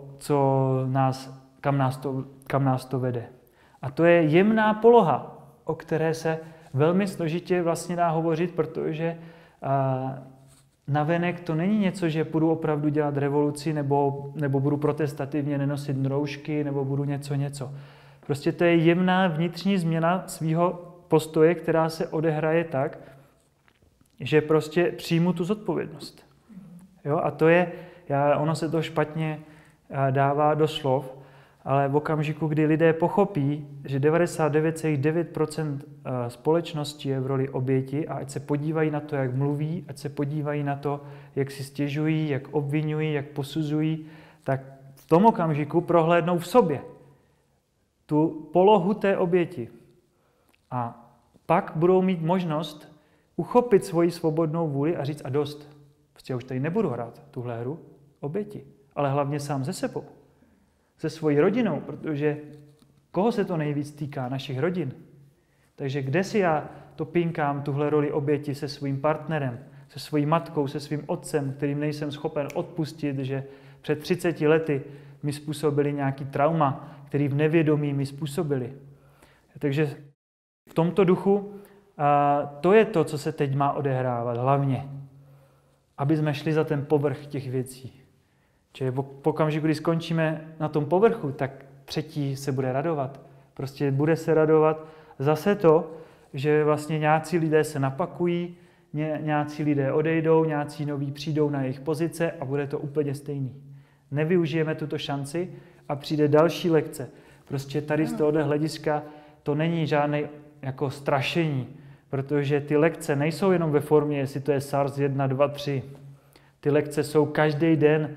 kam nás to vede. A to je jemná poloha, o které se velmi složitě vlastně dá hovořit, protože navenek to není něco, že budu opravdu dělat revoluci, nebo budu protestativně nenosit roušky, nebo budu něco. Prostě to je jemná vnitřní změna svého postoje, která se odehraje tak, že prostě přijmu tu zodpovědnost. Jo? A to je, ono se to špatně dává do slov, ale v okamžiku, kdy lidé pochopí, že 99,9% společnosti je v roli oběti a ať se podívají na to, jak mluví, ať se podívají na to, jak si stěžují, jak obvinují, jak posuzují, tak v tom okamžiku prohlédnou v sobě tu polohu té oběti. A pak budou mít možnost uchopit svoji svobodnou vůli a říct a dost. Prostě já už tady nebudu hrát tuhle hru oběti, ale hlavně sám se sebou. Se svojí rodinou, protože koho se to nejvíc týká? Našich rodin. Takže kde si já to pinkám, tuhle roli oběti se svým partnerem, se svojí matkou, se svým otcem, kterým nejsem schopen odpustit, že před 30 lety mi způsobili nějaký trauma, který v nevědomí mi způsobili. Takže v tomto duchu to je to, co se teď má odehrávat hlavně. Aby jsme šli za ten povrch těch věcí. Čili v okamžiku, kdy skončíme na tom povrchu, tak třetí se bude radovat. Prostě bude se radovat zase to, že vlastně nějací lidé se napakují, nějací lidé odejdou, nějací noví přijdou na jejich pozice a bude to úplně stejný. Nevyužijeme tuto šanci a přijde další lekce. Prostě tady z tohohle hlediska to není žádné jako strašení, protože ty lekce nejsou jenom ve formě, jestli to je SARS 1, 2, 3. Ty lekce jsou každý den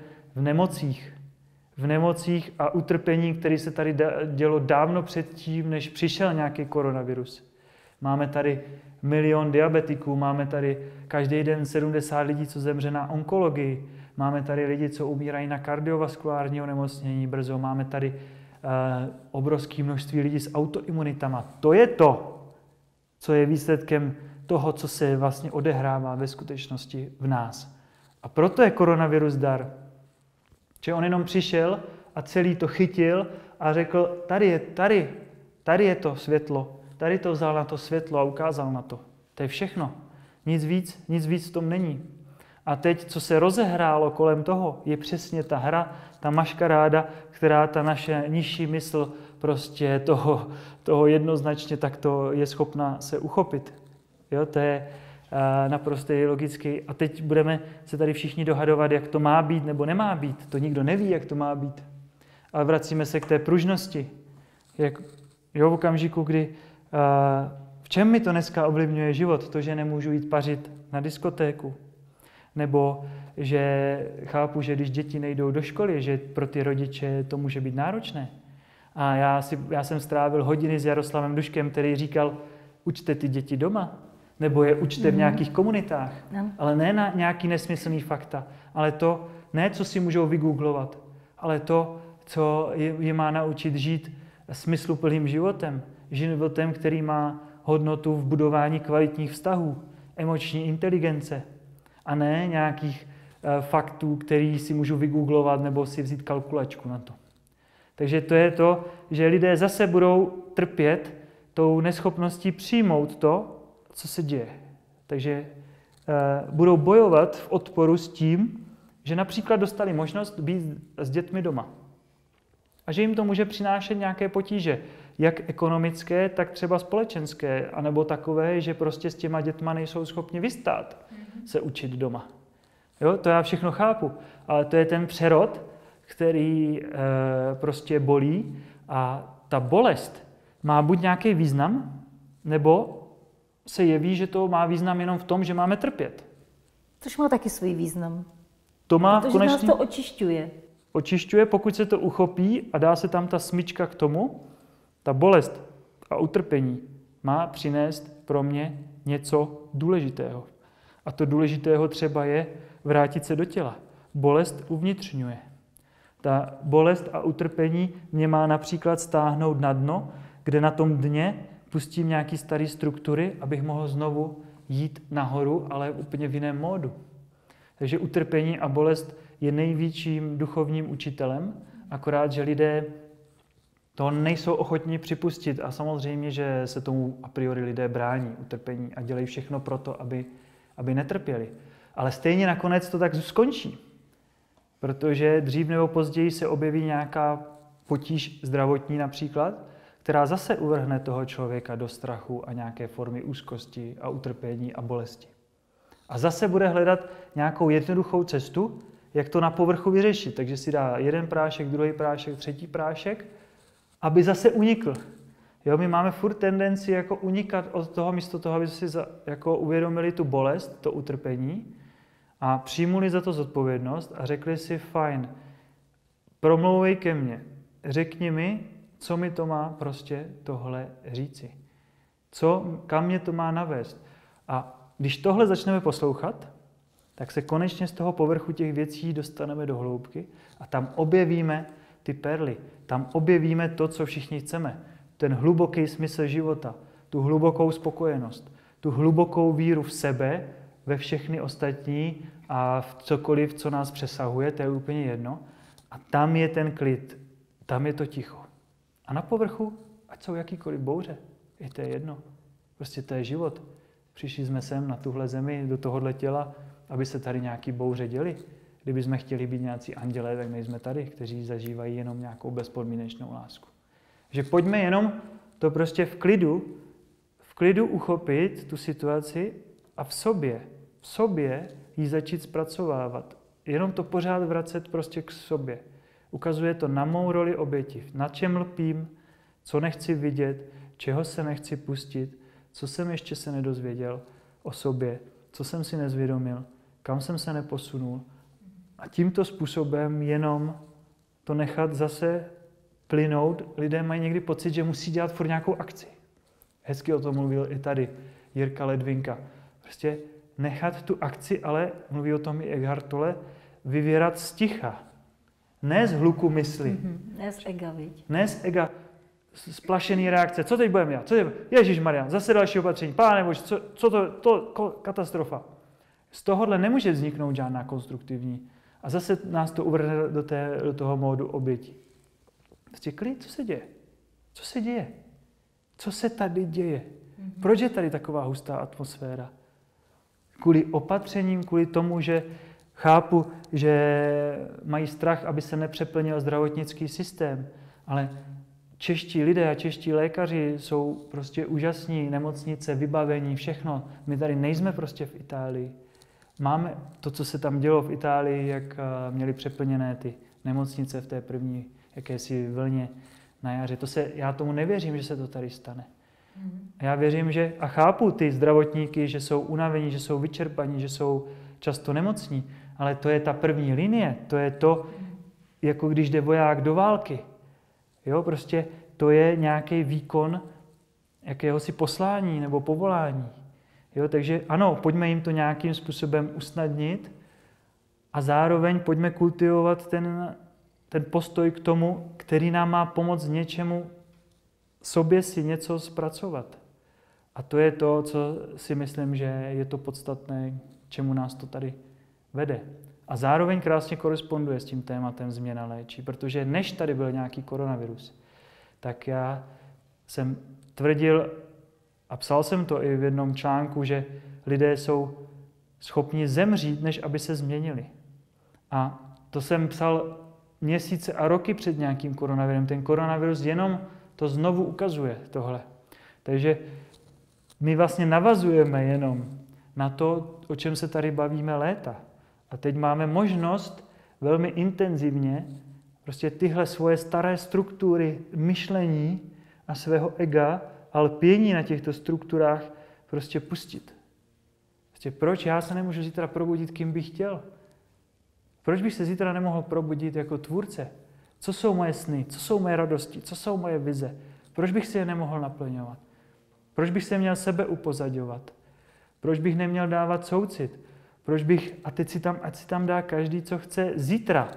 v nemocích a utrpení, které se tady dělo dávno předtím, než přišel nějaký koronavirus. Máme tady 1 milion diabetiků, máme tady každý den 70 lidí, co zemře na onkologii, máme tady lidi, co umírají na kardiovaskulární onemocnění brzo, máme tady obrovské množství lidí s autoimunitama. To je to, co je výsledkem toho, co se vlastně odehrává ve skutečnosti v nás. A proto je koronavirus dar. Že on jenom přišel a celý to chytil a řekl, tady je to světlo, tady to vzal na to světlo a ukázal na to. To je všechno. Nic víc v tom není. A teď, co se rozehrálo kolem toho, je přesně ta hra, ta maškaráda, která ta naše nižší mysl prostě toho jednoznačně takto je schopna se uchopit. Jo, to je naprosto logický. A teď budeme se tady všichni dohadovat, jak to má být nebo nemá být. To nikdo neví, jak to má být. Ale vracíme se k té pružnosti. V okamžiku, kdy v čem mi to dneska ovlivňuje život? To, že nemůžu jít pařit na diskotéku. Nebo že chápu, že když děti nejdou do školy, že pro ty rodiče to může být náročné. A já jsem strávil hodiny s Jaroslavem Duškem, který říkal, učte ty děti doma, nebo je učte v nějakých komunitách, ale ne na nějaký nesmyslný fakta, ale to, ne co si můžou vygooglovat, ale to, co je má naučit žít smysluplným životem. Životem, který má hodnotu v budování kvalitních vztahů, emoční inteligence a ne nějakých faktů, který si můžu vygooglovat nebo si vzít kalkulačku na to. Takže to je to, že lidé zase budou trpět tou neschopností přijmout to, co se děje. Takže budou bojovat v odporu s tím, že například dostali možnost být s dětmi doma. A že jim to může přinášet nějaké potíže, jak ekonomické, tak třeba společenské, anebo takové, že prostě s těma dětma nejsou schopni vystát se učit doma. Jo, to já všechno chápu, ale to je ten přerod, který prostě bolí a ta bolest má buď nějaký význam, nebo se jeví, že to má význam jenom v tom, že máme trpět. Což má taky svůj význam. To má protože nás to očišťuje. Očišťuje, pokud se to uchopí a dá se tam ta smyčka k tomu, ta bolest a utrpení má přinést pro mě něco důležitého. A to důležitého třeba je vrátit se do těla. Bolest uvnitřňuje. Ta bolest a utrpení mě má například stáhnout na dno, kde na tom dně pustím nějaký starý struktury, abych mohl znovu jít nahoru, ale úplně v jiném módu. Takže utrpení a bolest je největším duchovním učitelem, akorát, že lidé to nejsou ochotní připustit a samozřejmě, že se tomu a priori lidé brání utrpení a dělají všechno pro to, aby netrpěli. Ale stejně nakonec to tak skončí. Protože dřív nebo později se objeví nějaká potíž zdravotní například, která zase uvrhne toho člověka do strachu a nějaké formy úzkosti a utrpení a bolesti. A zase bude hledat nějakou jednoduchou cestu, jak to na povrchu vyřešit. Takže si dá jeden prášek, druhý prášek, třetí prášek, aby zase unikl. Jo, my máme furt tendenci jako unikat od toho, místo toho, aby si jako uvědomili tu bolest, to utrpení a přijmuli za to zodpovědnost a řekli si, fajn, promlouvej ke mně, řekni mi, co mi to má prostě tohle říci. Kam mě to má navést. A když tohle začneme poslouchat, tak se konečně z toho povrchu těch věcí dostaneme do hloubky a tam objevíme ty perly. Tam objevíme to, co všichni chceme. Ten hluboký smysl života, tu hlubokou spokojenost, tu hlubokou víru v sebe, ve všechny ostatní a v cokoliv, co nás přesahuje, to je úplně jedno. A tam je ten klid, tam je to ticho. A na povrchu, ať jsou jakýkoliv bouře, je to jedno. Prostě to je život. Přišli jsme sem na tuhle zemi, do tohohle těla, aby se tady nějaký bouře děli. Kdyby jsme chtěli být nějací andělé, tak nejsme tady, kteří zažívají jenom nějakou bezpodmínečnou lásku. Že pojďme jenom to prostě v klidu uchopit tu situaci a v sobě ji začít zpracovávat. Jenom to pořád vracet prostě k sobě. Ukazuje to na mou roli oběti, na čem lpím, co nechci vidět, čeho se nechci pustit, co jsem ještě se nedozvěděl o sobě, co jsem si nezvědomil, kam jsem se neposunul. A tímto způsobem jenom to nechat zase plynout. Lidé mají někdy pocit, že musí dělat furt nějakou akci. Hezky o tom mluvil i tady Jirka Ledvinka. Prostě nechat tu akci, ale mluví o tom i Eckhart Tolle, vyvěrat z ticha. Ne z hluku mysli. Ne z ega, viď? Ne z ega. Splašený reakce. Co teď budeme dělat? Ježišmarja, zase další opatření. Páne Bože, co to katastrofa. Z tohohle nemůže vzniknout žádná konstruktivní. A zase nás to uvrhne do toho módu obětí. Prostě klid, co se děje? Co se děje? Co se tady děje? Proč je tady taková hustá atmosféra? Kvůli opatřením, kvůli tomu, že chápu, že mají strach, aby se nepřeplnil zdravotnický systém, ale čeští lidé a čeští lékaři jsou prostě úžasní, nemocnice, vybavení, všechno. My tady nejsme prostě v Itálii. Máme to, co se tam dělo v Itálii, jak měli přeplněné ty nemocnice v té první jakési vlně na jaře. Já tomu nevěřím, že se to tady stane. Já věřím, a chápu ty zdravotníky, že jsou unavení, že jsou vyčerpaní, že jsou často nemocní, ale to je ta první linie, to je to, jako když jde voják do války. Jo, prostě to je nějaký výkon jakéhosi poslání nebo povolání. Jo, takže ano, pojďme jim to nějakým způsobem usnadnit a zároveň pojďme kultivovat ten postoj k tomu, který nám má pomoct něčemu sobě si něco zpracovat. A to je to, co si myslím, že je to podstatné, čemu nás to tady vede. A zároveň krásně koresponduje s tím tématem změna léčí, protože než tady byl nějaký koronavirus, tak já jsem tvrdil, a psal jsem to i v jednom článku, že lidé jsou schopni zemřít, než aby se změnili. A to jsem psal měsíce a roky před nějakým koronavirem. Ten koronavirus jenom to znovu ukazuje tohle. Takže my vlastně navazujeme jenom na to, o čem se tady bavíme léta. A teď máme možnost velmi intenzivně prostě tyhle svoje staré struktury myšlení a svého ega a lpění na těchto strukturách prostě pustit. Prostě proč já se nemůžu zítra probudit, kým bych chtěl? Proč bych se zítra nemohl probudit jako tvůrce? Co jsou moje sny? Co jsou moje radosti? Co jsou moje vize? Proč bych si je nemohl naplňovat? Proč bych se měl sebe upozadňovat? Proč bych neměl dávat soucit? Proč bych, a teď ať si tam dá každý, co chce, zítra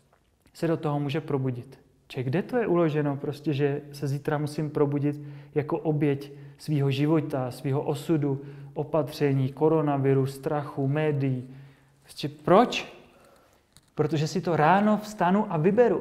se do toho může probudit. Kde to je uloženo prostě, že se zítra musím probudit jako oběť svého života, svého osudu, opatření, koronaviru, strachu, médií. Prostě proč? Protože si to ráno vstanu a vyberu.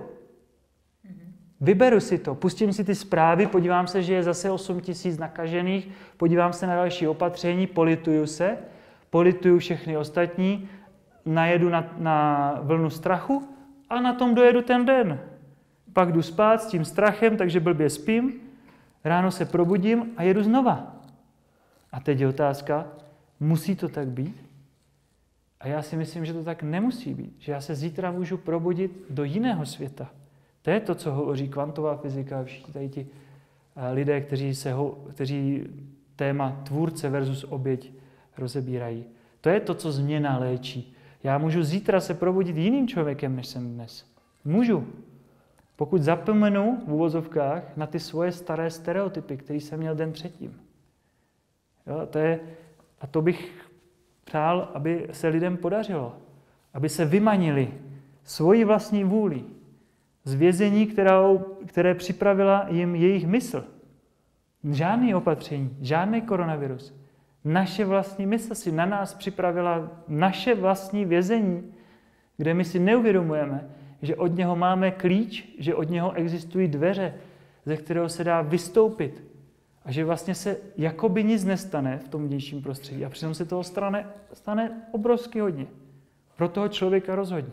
Vyberu si to, pustím si ty zprávy, podívám se, že je zase 8 000 nakažených, podívám se na další opatření, polituju všechny ostatní, najedu na vlnu strachu a na tom dojedu ten den. Pak jdu spát s tím strachem, takže blbě spím, ráno se probudím a jedu znova. A teď je otázka, musí to tak být? A já si myslím, že to tak nemusí být, že já se zítra můžu probudit do jiného světa. To je to, co hovoří kvantová fyzika a všichni tady ti lidé, kteří téma tvůrce versus oběť rozebírají. To je to, co změna léčí. Já můžu zítra se probudit jiným člověkem, než jsem dnes. Můžu. Pokud zapomenu v uvozovkách na ty svoje staré stereotypy, které jsem měl den předtím. Jo, a to bych přál, aby se lidem podařilo. Aby se vymanili svoji vlastní vůli z vězení, které připravila jim jejich mysl. Žádný opatření, žádný koronavirus. Naše vlastní mysl si na nás připravila naše vlastní vězení, kde my si neuvědomujeme, že od něho máme klíč, že od něho existují dveře, ze kterého se dá vystoupit a že vlastně se jakoby nic nestane v tom vnějším prostředí a přitom se toho stane obrovsky hodně. Pro toho člověka rozhodně.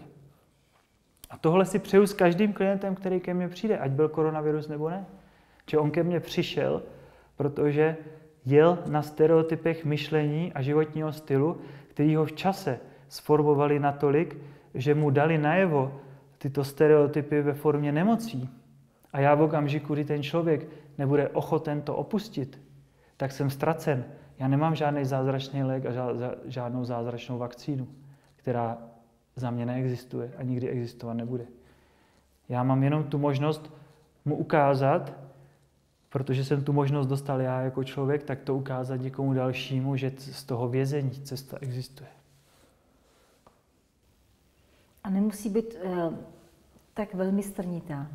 A tohle si přeju s každým klientem, který ke mně přijde, ať byl koronavirus nebo ne. Že on ke mně přišel, protože jel na stereotypech myšlení a životního stylu, který ho v čase sformovali natolik, že mu dali najevo tyto stereotypy ve formě nemocí. A já v okamžiku, kdy ten člověk nebude ochoten to opustit, tak jsem ztracen. Já nemám žádný zázračný lék a žádnou zázračnou vakcínu, která za mě neexistuje a nikdy existovat nebude. Já mám jenom tu možnost mu ukázat, protože jsem tu možnost dostal já jako člověk, tak to ukázat někomu dalšímu, že z toho vězení cesta existuje. A nemusí být tak velmi strnitá.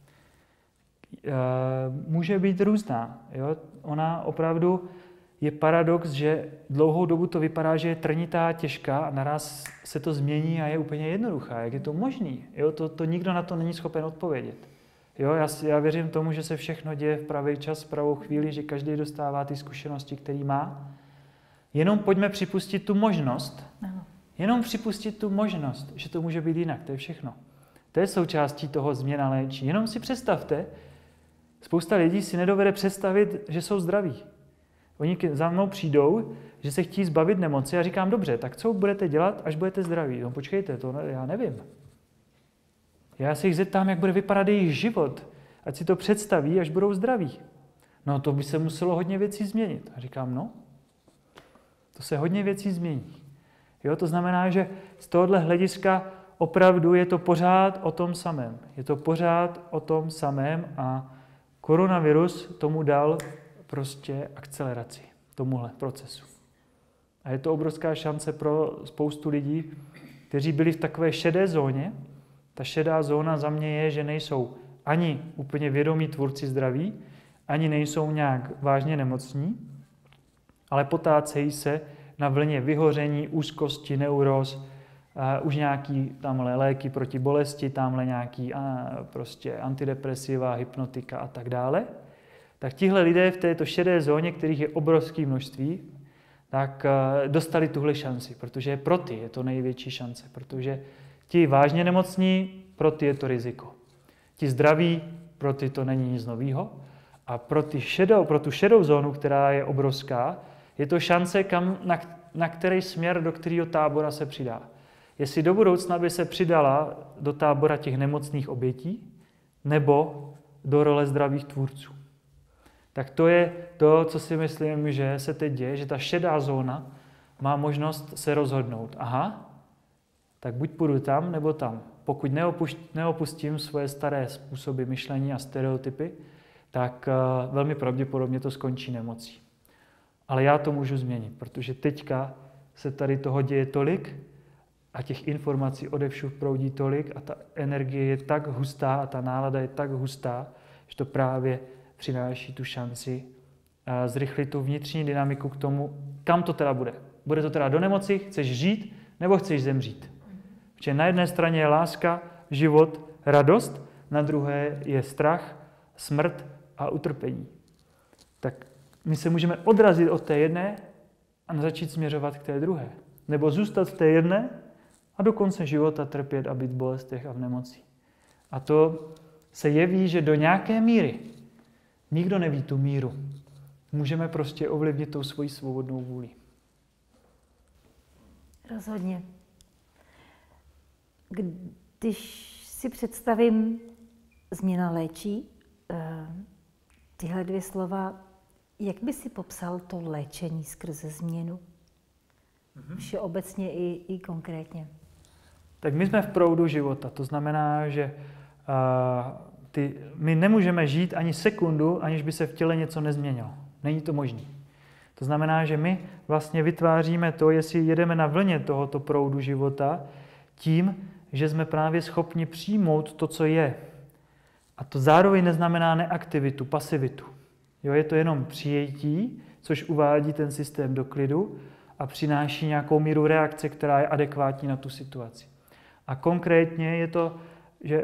Může být různá. Jo? Ona opravdu je paradox, že dlouhou dobu to vypadá, že je trnitá, těžká a naraz se to změní a je úplně jednoduchá. Jak je to možný? Jo? To nikdo na to není schopen odpovědět. Jo? Já věřím tomu, že se všechno děje v pravý čas, v pravou chvíli, že každý dostává ty zkušenosti, které má. Jenom pojďme připustit tu možnost. Jenom připustit tu možnost, že to může být jinak. To je všechno. To je součástí toho změna léčí. Jenom si představte, Spousta lidí si nedovede představit, že jsou zdraví. Oni za mnou přijdou, že se chtějí zbavit nemoci a říkám, dobře, tak co budete dělat, až budete zdraví? No počkejte, to já nevím. Já se jich zeptám, jak bude vypadat jejich život, ať si to představí, až budou zdraví. No to by se muselo hodně věcí změnit. A říkám, no, to se hodně věcí změní. Jo, to znamená, že z tohohle hlediska opravdu je to pořád o tom samém. Je to pořád o tom samém a koronavirus tomu dal prostě akceleraci, tomuhle procesu. A je to obrovská šance pro spoustu lidí, kteří byli v takové šedé zóně. Ta šedá zóna za mě je, že nejsou ani úplně vědomí tvůrci zdraví, ani nejsou nějak vážně nemocní, ale potácejí se na vlně vyhoření, úzkosti, neuróz, už nějaký tamhle léky proti bolesti, tamhle nějaký prostě antidepresiva, hypnotika a tak dále. Tak tihle lidé v této šedé zóně, kterých je obrovské množství, tak dostali tuhle šanci, protože pro ty je to největší šance, protože ti vážně nemocní, pro ty je to riziko. Ti zdraví, pro ty to není nic nového. A pro tu šedou zónu, která je obrovská, je to šance, na který směr, do kterého tábora se přidá. Jestli do budoucna by se přidala do tábora těch nemocných obětí, nebo do role zdravých tvůrců. Tak to je to, co si myslím, že se teď děje, že ta šedá zóna má možnost se rozhodnout. Aha, tak buď půjdu tam, nebo tam. Pokud neopustím svoje staré způsoby myšlení a stereotypy, tak velmi pravděpodobně to skončí nemocí. Ale já to můžu změnit, protože teďka se tady toho děje tolik a těch informací odevšud proudí tolik a ta energie je tak hustá a ta nálada je tak hustá, že to právě přináší tu šanci zrychlit tu vnitřní dynamiku k tomu, kam to teda bude. Bude to teda do nemoci, chceš žít nebo chceš zemřít. Protože na jedné straně je láska, život, radost, na druhé je strach, smrt a utrpení. Tak my se můžeme odrazit od té jedné a začít směřovat k té druhé. Nebo zůstat v té jedné a do konce života trpět a být v bolestech a v nemoci. A to se jeví, že do nějaké míry, nikdo neví tu míru, můžeme prostě ovlivnit tou svojí svobodnou vůli. Rozhodně. Když si představím změna léčí, tyhle dvě slova, jak by si popsal to léčení skrze změnu? Všeobecně i konkrétně. Tak my jsme v proudu života, to znamená, že my nemůžeme žít ani sekundu, aniž by se v těle něco nezměnilo. Není to možné. To znamená, že my vlastně vytváříme to, jestli jedeme na vlně tohoto proudu života, tím, že jsme právě schopni přijmout to, co je. A to zároveň neznamená neaktivitu, pasivitu. Jo, je to jenom přijetí, což uvádí ten systém do klidu a přináší nějakou míru reakce, která je adekvátní na tu situaci. A konkrétně je to, že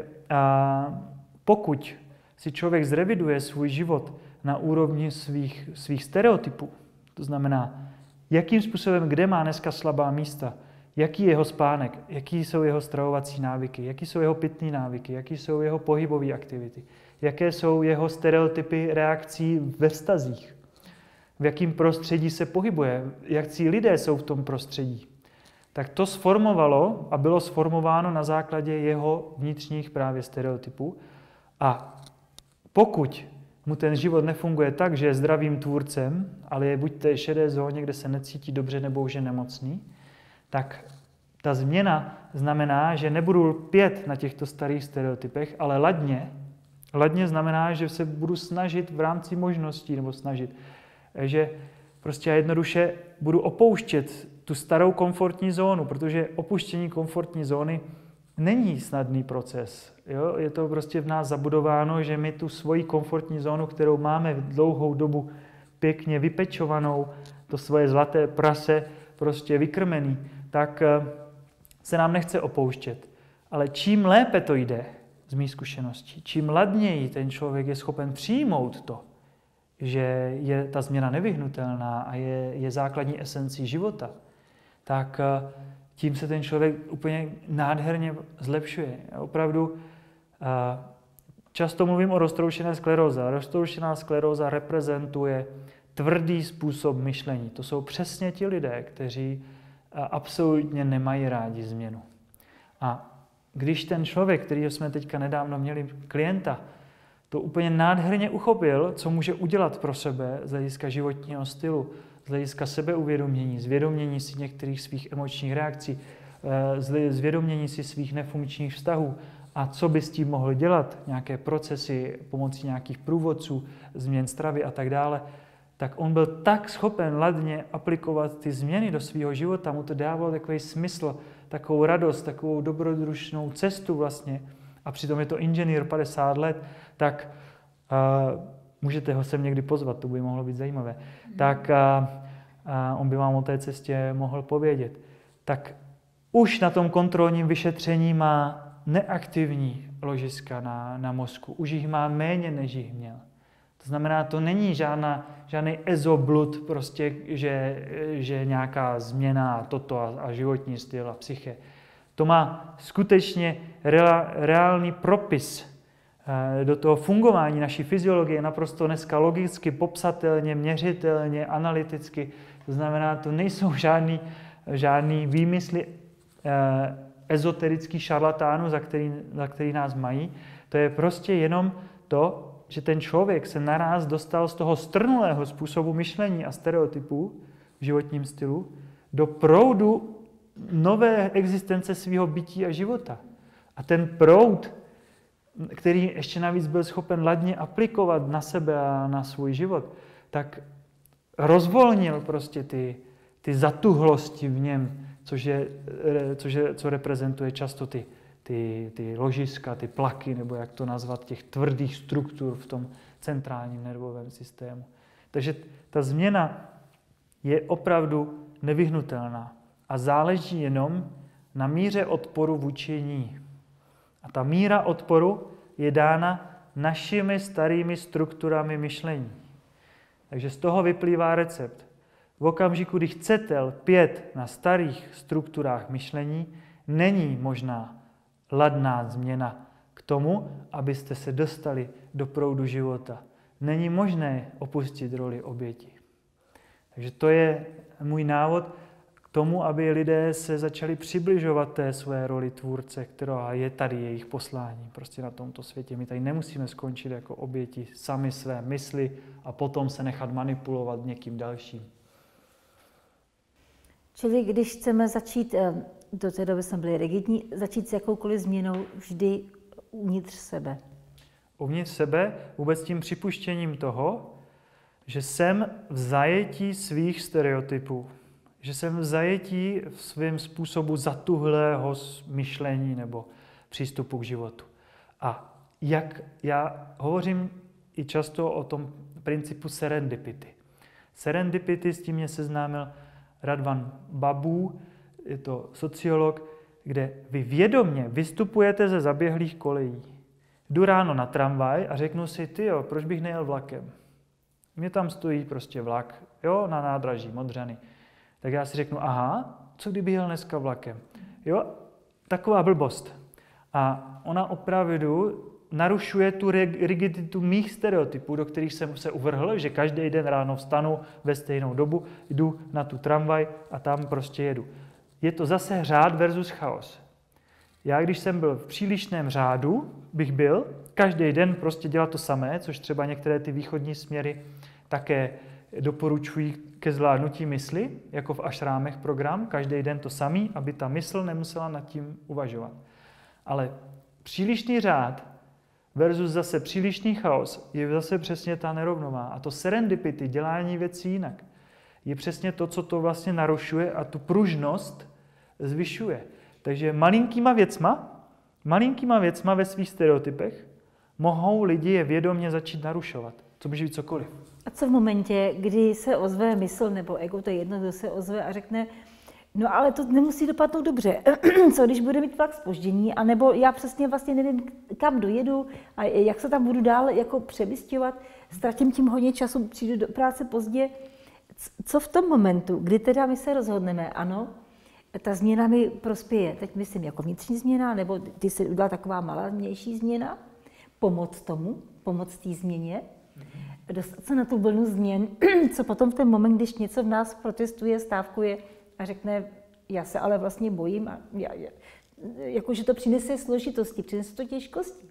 pokud si člověk zreviduje svůj život na úrovni svých stereotypů, to znamená, jakým způsobem, kde má dneska slabá místa, jaký je jeho spánek, jaký jsou jeho stravovací návyky, jaký jsou jeho pitné návyky, jaký jsou jeho pohybové aktivity, jaké jsou jeho stereotypy reakcí ve vztazích, v jakém prostředí se pohybuje, jakcí lidé jsou v tom prostředí. Tak to sformovalo a bylo sformováno na základě jeho vnitřních právě stereotypů. A pokud mu ten život nefunguje tak, že je zdravým tvůrcem, ale je buď v té šedé zóně, kde se necítí dobře nebo už je nemocný, tak ta změna znamená, že nebudu lpět na těchto starých stereotypech, ale ladně. Ladně znamená, že se budu snažit v rámci možností, nebo snažit, že prostě jednoduše budu opouštět tu starou komfortní zónu, protože opuštění komfortní zóny není snadný proces. Jo? Je to prostě v nás zabudováno, že my tu svoji komfortní zónu, kterou máme v dlouhou dobu pěkně vypečovanou, to svoje zlaté prase prostě vykrmený, tak se nám nechce opouštět. Ale čím lépe to jde, z mých zkušeností, čím ladněji ten člověk je schopen přijmout to, že je ta změna nevyhnutelná a je základní esencí života, tak tím se ten člověk úplně nádherně zlepšuje. Opravdu často mluvím o roztroušené skleróze. Roztroušená skleróza reprezentuje tvrdý způsob myšlení. To jsou přesně ti lidé, kteří absolutně nemají rádi změnu. A když ten člověk, kterýho jsme teďka nedávno měli klienta, to úplně nádherně uchopil, co může udělat pro sebe z hlediska životního stylu, z hlediska sebeuvědomění, zvědomění si některých svých emočních reakcí, zvědomění si svých nefunkčních vztahů a co by s tím mohl dělat, nějaké procesy pomocí nějakých průvodců, změn stravy a tak dále, tak on byl tak schopen ladně aplikovat ty změny do svého života, mu to dávalo takový smysl, takovou radost, takovou dobrodružnou cestu vlastně, a přitom je to inženýr 50 let, tak můžete ho sem někdy pozvat, to by mohlo být zajímavé, tak on by vám o té cestě mohl povědět. Tak už na tom kontrolním vyšetření má neaktivní ložiska na mozku, už jich má méně, než jich měl. To znamená, to není žádný ezoblud, prostě, že nějaká změna toto a životní styl a psyché. To má skutečně reálný propis do toho fungování naší fyziologie, naprosto dneska logicky, popsatelně, měřitelně, analyticky. To znamená, to nejsou žádný výmysly ezoterických šarlatánů, za který nás mají. To je prostě jenom to, že ten člověk se naráz dostal z toho strnulého způsobu myšlení a stereotypů v životním stylu do proudu nové existence svého bytí a života. A ten proud, který ještě navíc byl schopen ladně aplikovat na sebe a na svůj život, tak rozvolnil prostě ty zatuhlosti v něm, co reprezentuje často ty ložiska, ty plaky, nebo jak to nazvat, těch tvrdých struktur v tom centrálním nervovém systému. Takže ta změna je opravdu nevyhnutelná a záleží jenom na míře odporu vůči ní. A ta míra odporu je dána našimi starými strukturami myšlení. Takže z toho vyplývá recept. V okamžiku, kdy chcete lpět na starých strukturách myšlení, není možná ladná změna k tomu, abyste se dostali do proudu života. Není možné opustit roli oběti. Takže to je můj návod k tomu, aby lidé se začali přibližovat té své roli tvůrce, která je tady jejich poslání prostě na tomto světě. My tady nemusíme skončit jako oběti sami své mysli a potom se nechat manipulovat někým dalším. Čili když chceme začít, do té doby jsme byli rigidní, začít s jakoukoliv změnou vždy uvnitř sebe. Uvnitř sebe vůbec tím připuštěním toho, že jsem v zajetí svých stereotypů, že jsem v zajetí v svém způsobu zatuhlého myšlení nebo přístupu k životu. A jak já hovořím i často o tom principu serendipity. Serendipity, s tím mě seznámil Radvan Babu, je to sociolog, kde vy vědomě vystupujete ze zaběhlých kolejí. Jdu ráno na tramvaj a řeknu si, tyjo, proč bych nejel vlakem? Mně tam stojí prostě vlak, jo, na nádraží Modřany. Tak já si řeknu, aha, co kdyby jel dneska vlakem? Jo, taková blbost. A ona opravdu narušuje tu rigiditu mých stereotypů, do kterých jsem se uvrhl, že každý den ráno vstanu ve stejnou dobu, jdu na tu tramvaj a tam prostě jedu. Je to zase řád versus chaos. Já, když jsem byl v přílišném řádu, bych byl každý den prostě dělat to samé, což třeba některé ty východní směry také doporučují ke zvládnutí mysli, jako v ašrámech program, každý den to samý, aby ta mysl nemusela nad tím uvažovat. Ale přílišný řád versus zase přílišný chaos je zase přesně ta nerovnováha. A to serendipity, dělání věcí jinak, je přesně to, co to vlastně narušuje a tu pružnost zvyšuje. Takže malinkýma věcma ve svých stereotypech mohou lidi je vědomě začít narušovat. To může být cokoliv. A co v momentě, kdy se ozve mysl nebo ego, to je jedno, kdo se ozve a řekne, no ale to nemusí dopadnout dobře. Co když bude mít vlak zpoždění, anebo já přesně vlastně nevím, kam dojedu a jak se tam budu dál jako přemysťovat, ztratím tím hodně času, přijdu do práce pozdě. Co v tom momentu, kdy teda my se rozhodneme, ano, ta změna mi prospěje, teď myslím jako vnitřní změna, nebo ty se udělá taková malá vnější změna, pomoct té změně, dostat se na tu vlnu změn, co potom v ten moment, když něco v nás protestuje, stávkuje a řekne, já se ale vlastně bojím, a jakože to přinese složitosti, přinese to těžkosti.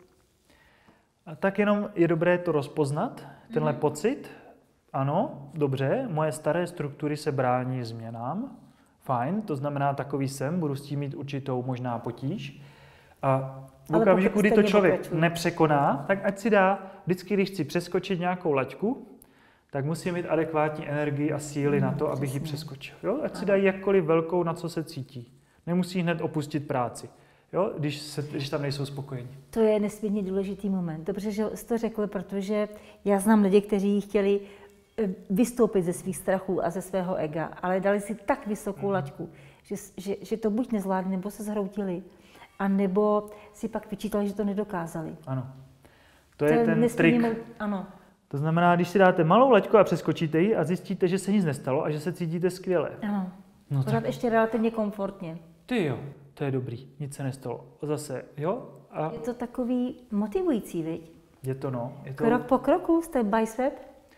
A tak jenom je dobré to rozpoznat, tenhle pocit. Ano, dobře, moje staré struktury se brání změnám. Fajn, to znamená, takový jsem, budu s tím mít určitou možná potíž. A v okamžiku, kdy to člověk nepřekoná, tak ať si dá, vždycky, když chci přeskočit nějakou laťku, tak musím mít adekvátní energii a síly na to, abych ji přeskočil. Jo? Ať si dají jakkoliv velkou, na co se cítí. Nemusí hned opustit práci, jo? Když tam nejsou spokojení. To je nesmírně důležitý moment. Dobře, že jsi to řekl, protože já znám lidi, kteří chtěli vystoupit ze svých strachů a ze svého ega, ale dali si tak vysokou laťku, že to buď nezvládli, nebo se zhroutili, a nebo si pak vyčítali, že to nedokázali. Ano. To je ten trik. Ano. To znamená, když si dáte malou laťku a přeskočíte ji a zjistíte, že se nic nestalo a že se cítíte skvěle. Ano. No pořád ještě relativně komfortně. Ty jo, to je dobrý, nic se nestalo. Zase, jo? A je to takový motivující, viď? Je to, no. Je to... Krok po kroku, step by step.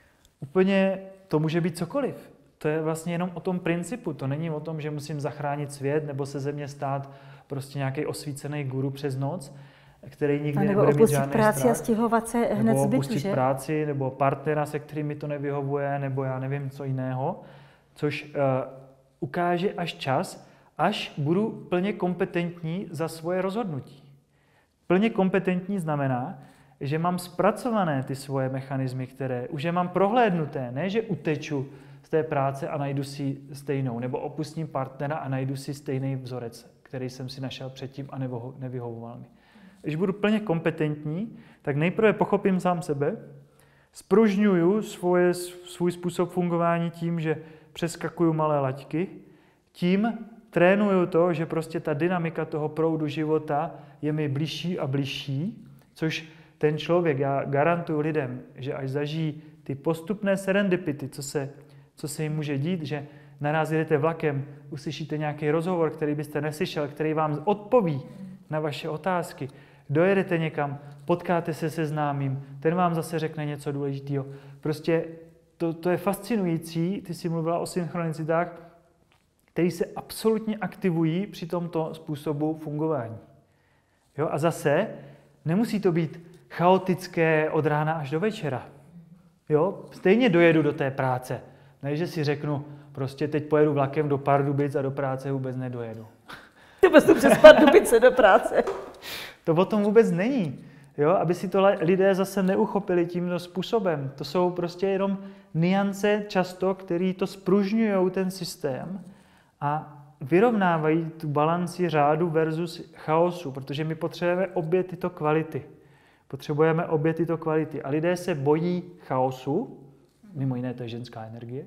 Úplně to může být cokoliv. To je vlastně jenom o tom principu. To není o tom, že musím zachránit svět nebo se ze mě stát prostě nějaký osvícený guru přes noc, který nikdy nebude mít žádný strach. Nebo opustit práci a stěhovat se hned z bytu, nebo opustit práci, nebo partnera, se kterými to nevyhovuje, nebo já nevím, co jiného. Což ukáže až čas, až budu plně kompetentní za svoje rozhodnutí. Plně kompetentní znamená, že mám zpracované ty svoje mechanismy, které už je mám prohlédnuté, ne, že uteču z té práce a najdu si stejnou, nebo opustím partnera a najdu si stejný vzorec, který jsem si našel předtím a nevyhovoval mi. Když budu plně kompetentní, tak nejprve pochopím sám sebe, spružňuju svůj způsob fungování tím, že přeskakuju malé laťky, tím trénuju to, že prostě ta dynamika toho proudu života je mi bližší a bližší, což ten člověk, já garantuju lidem, že až zažijí ty postupné serendipity, co se jim může dít, že naraz jedete vlakem, uslyšíte nějaký rozhovor, který byste neslyšel, který vám odpoví na vaše otázky, dojedete někam, potkáte se se známým, ten vám zase řekne něco důležitého. Prostě to je fascinující, ty jsi mluvila o synchronicitách, které se absolutně aktivují při tomto způsobu fungování. Jo? A zase nemusí to být chaotické od rána až do večera. Jo? Stejně dojedu do té práce. Ne, že si řeknu, prostě teď pojedu vlakem do Pardubic a do práce vůbec nedojedu. Vůbec tu přes Pardubice do práce. To o tom vůbec není. Jo? Aby si to lidé zase neuchopili tímto způsobem. To jsou prostě jenom nuance často, které to spružňují ten systém a vyrovnávají tu balanci řádu versus chaosu, protože my potřebujeme obě tyto kvality. Potřebujeme obě tyto kvality. A lidé se bojí chaosu, mimo jiné to je ženská energie,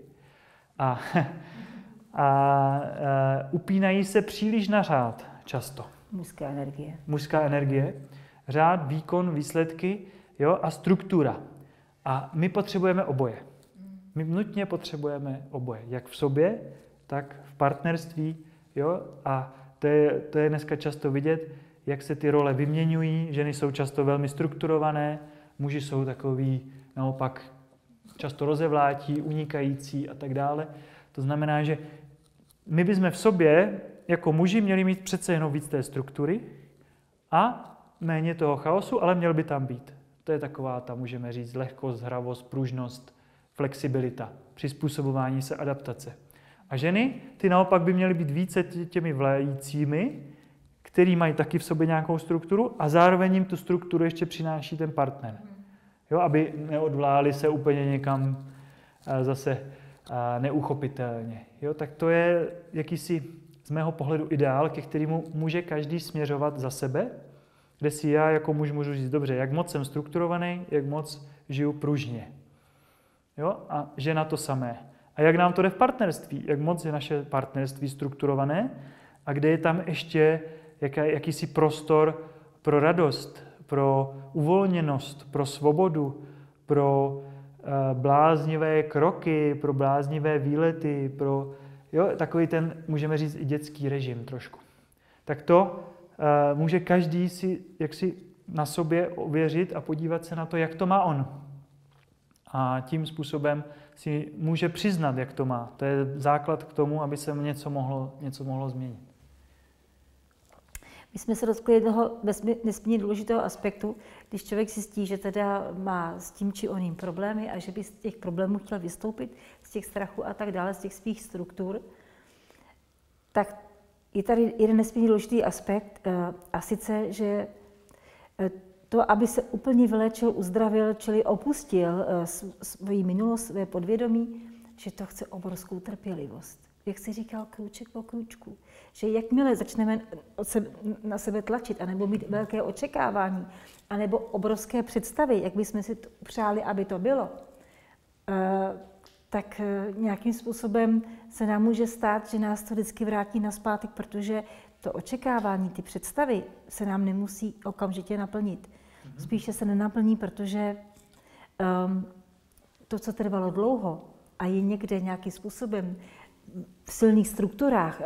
a upínají se příliš na řád často. Mužská energie. Řád, výkon, výsledky, jo, a struktura. A my potřebujeme oboje. My nutně potřebujeme oboje. Jak v sobě, tak v partnerství. Jo? A to je dneska často vidět, jak se ty role vyměňují. Ženy jsou často velmi strukturované, muži jsou takový naopak často rozevlátí, unikající a tak dále. To znamená, že my bychom v sobě jako muži měli mít přece jenom víc té struktury a méně toho chaosu, ale měl by tam být. To je taková ta, můžeme říct, lehkost, hravost, pružnost, flexibilita, přizpůsobování se, adaptace. A ženy, ty naopak by měly být více těmi vlajícími, který mají taky v sobě nějakou strukturu a zároveň jim tu strukturu ještě přináší ten partner. Jo, aby neodvláli se úplně někam zase neuchopitelně. Jo, tak to je jakýsi z mého pohledu ideál, ke kterému může každý směřovat za sebe, kde si já jako muž můžu říct, dobře, jak moc jsem strukturovaný, jak moc žiju pružně. Jo, a žena to samé. A jak nám to jde v partnerství, jak moc je naše partnerství strukturované a kde je tam ještě jakýsi prostor pro radost, pro uvolněnost, pro svobodu, pro bláznivé kroky, pro bláznivé výlety, pro takový ten, můžeme říct, i dětský režim trošku. Tak to může každý si jaksi na sobě ověřit a podívat se na to, jak to má on. A tím způsobem si může přiznat, jak to má. To je základ k tomu, aby se něco mohlo změnit. My jsme se dotkli jednoho nesmírně důležitého aspektu, když člověk zjistí, že teda má s tím či oným problémy a že by z těch problémů chtěl vystoupit, z těch strachů a tak dále, z těch svých struktur, tak je tady jeden nesmírně důležitý aspekt, a sice, že to, aby se úplně vylečil, uzdravil, čili opustil svoji minulost, své podvědomí, že to chce obrovskou trpělivost. Jak jsi říkal, krůček po krůčku. Že jakmile začneme na sebe tlačit, anebo mít velké očekávání, anebo obrovské představy, jak bychom si přáli, aby to bylo, tak nějakým způsobem se nám může stát, že nás to vždycky vrátí nazpátek, protože to očekávání, ty představy se nám nemusí okamžitě naplnit. Spíše se nenaplní, protože to, co trvalo dlouho a je někde nějakým způsobem v silných strukturách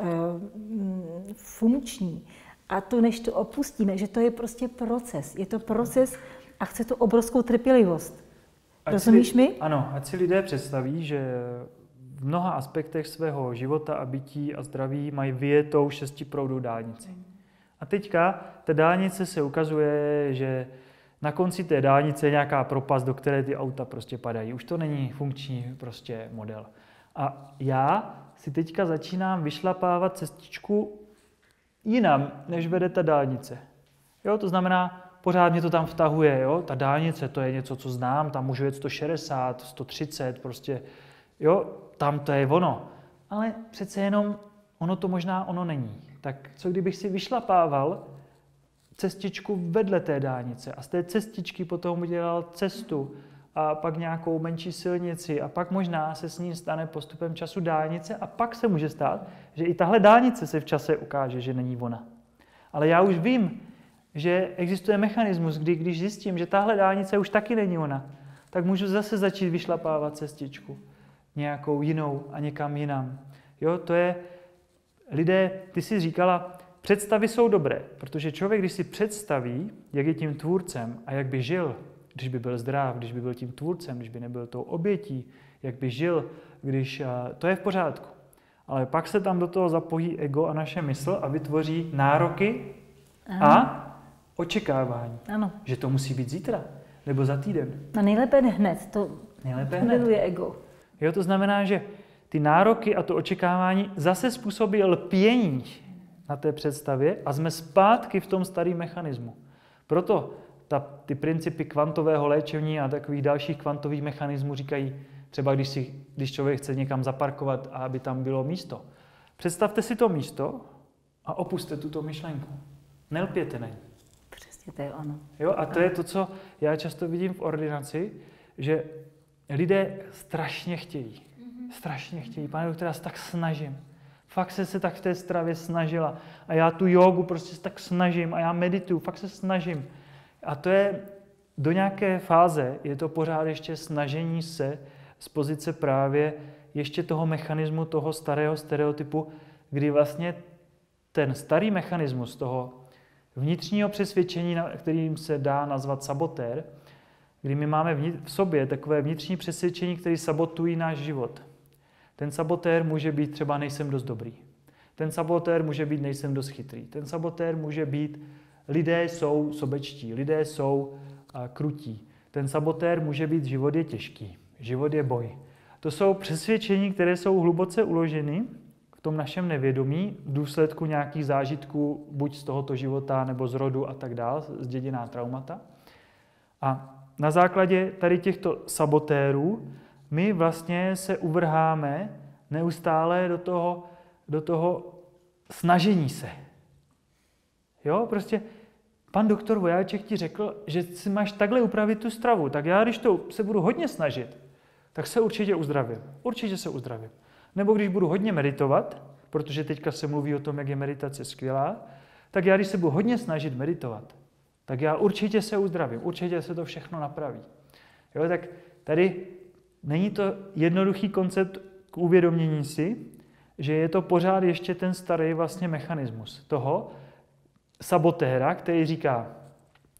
funkční, a to, než to opustíme, že to je prostě proces. Je to proces a chce to obrovskou trpělivost. Rozumíš mi? Ano, ať si lidé představí, že v mnoha aspektech svého života a bytí a zdraví mají vyjetou 6proudovou dálnici. A teďka ta dálnice se ukazuje, že na konci té dálnice je nějaká propast, do které ty auta prostě padají. Už to není funkční prostě model. A já si teďka začínám vyšlapávat cestičku jinam, než vede ta dálnice. Jo, to znamená, pořád mě to tam vtahuje, jo? Ta dálnice, to je něco, co znám, tam můžu jet 160, 130, prostě, jo, tam to je ono. Ale přece jenom ono to možná ono není. Tak co kdybych si vyšlapával cestičku vedle té dálnice a z té cestičky potom udělal cestu a pak nějakou menší silnici a pak možná se s ní stane postupem času dálnice a pak se může stát, že i tahle dálnice se v čase ukáže, že není ona. Ale já už vím, že existuje mechanismus, kdy když zjistím, že tahle dálnice už taky není ona, tak můžu zase začít vyšlapávat cestičku nějakou jinou a někam jinam. Jo, to je, lidé, ty jsi říkala, představy jsou dobré, protože člověk, když si představí, jak je tím tvůrcem a jak by žil, když by byl zdrav, když by byl tím tvůrcem, když by nebyl tou obětí, jak by žil, když to je v pořádku. Ale pak se tam do toho zapojí ego a naše mysl a vytvoří nároky a očekávání. Ano. Že to musí být zítra nebo za týden. A nejlépe hned, to miluje ego. Jo, to znamená, že ty nároky a to očekávání zase způsobí lpění na té představě a jsme zpátky v tom starém mechanismu. Proto ty principy kvantového léčení a takových dalších kvantových mechanismů říkají, třeba když člověk chce někam zaparkovat a aby tam bylo místo. Představte si to místo a opuste tuto myšlenku. Nelpěte na ní. Přesně to je ono. Jo, a to je to, co já často vidím v ordinaci, že lidé strašně chtějí. Strašně chtějí. Pane doktor, já se tak snažím. Fakt se tak v té stravě snažila. A já tu jogu prostě se tak snažím a já medituju, fakt se snažím. A to je do nějaké fáze, je to pořád ještě snažení se z pozice právě ještě toho mechanismu, toho starého stereotypu, kdy vlastně ten starý mechanismus toho vnitřního přesvědčení, kterým se dá nazvat sabotér, kdy my máme v sobě takové vnitřní přesvědčení, které sabotují náš život. Ten sabotér může být třeba nejsem dost dobrý. Ten sabotér může být nejsem dost chytrý. Ten sabotér může být lidé jsou sobečtí, lidé jsou krutí. Ten sabotér může být život je těžký, život je boj. To jsou přesvědčení, které jsou hluboce uloženy v tom našem nevědomí v důsledku nějakých zážitků, buď z tohoto života, nebo z rodu a tak dále, zděděná traumata. A na základě tady těchto sabotérů my vlastně se uvrháme neustále do toho snažení se. Jo, prostě pan doktor Vojáček ti řekl, že si máš takhle upravit tu stravu, tak já, když to se budu hodně snažit, tak se určitě uzdravím. Určitě se uzdravím. Nebo když budu hodně meditovat, protože teďka se mluví o tom, jak je meditace skvělá, tak já, když se budu hodně snažit meditovat, tak já určitě se uzdravím, určitě se to všechno napraví. Jo, tak tady není to jednoduchý koncept k uvědomění si, že je to pořád ještě ten starý vlastně mechanismus toho sabotéra, který říká,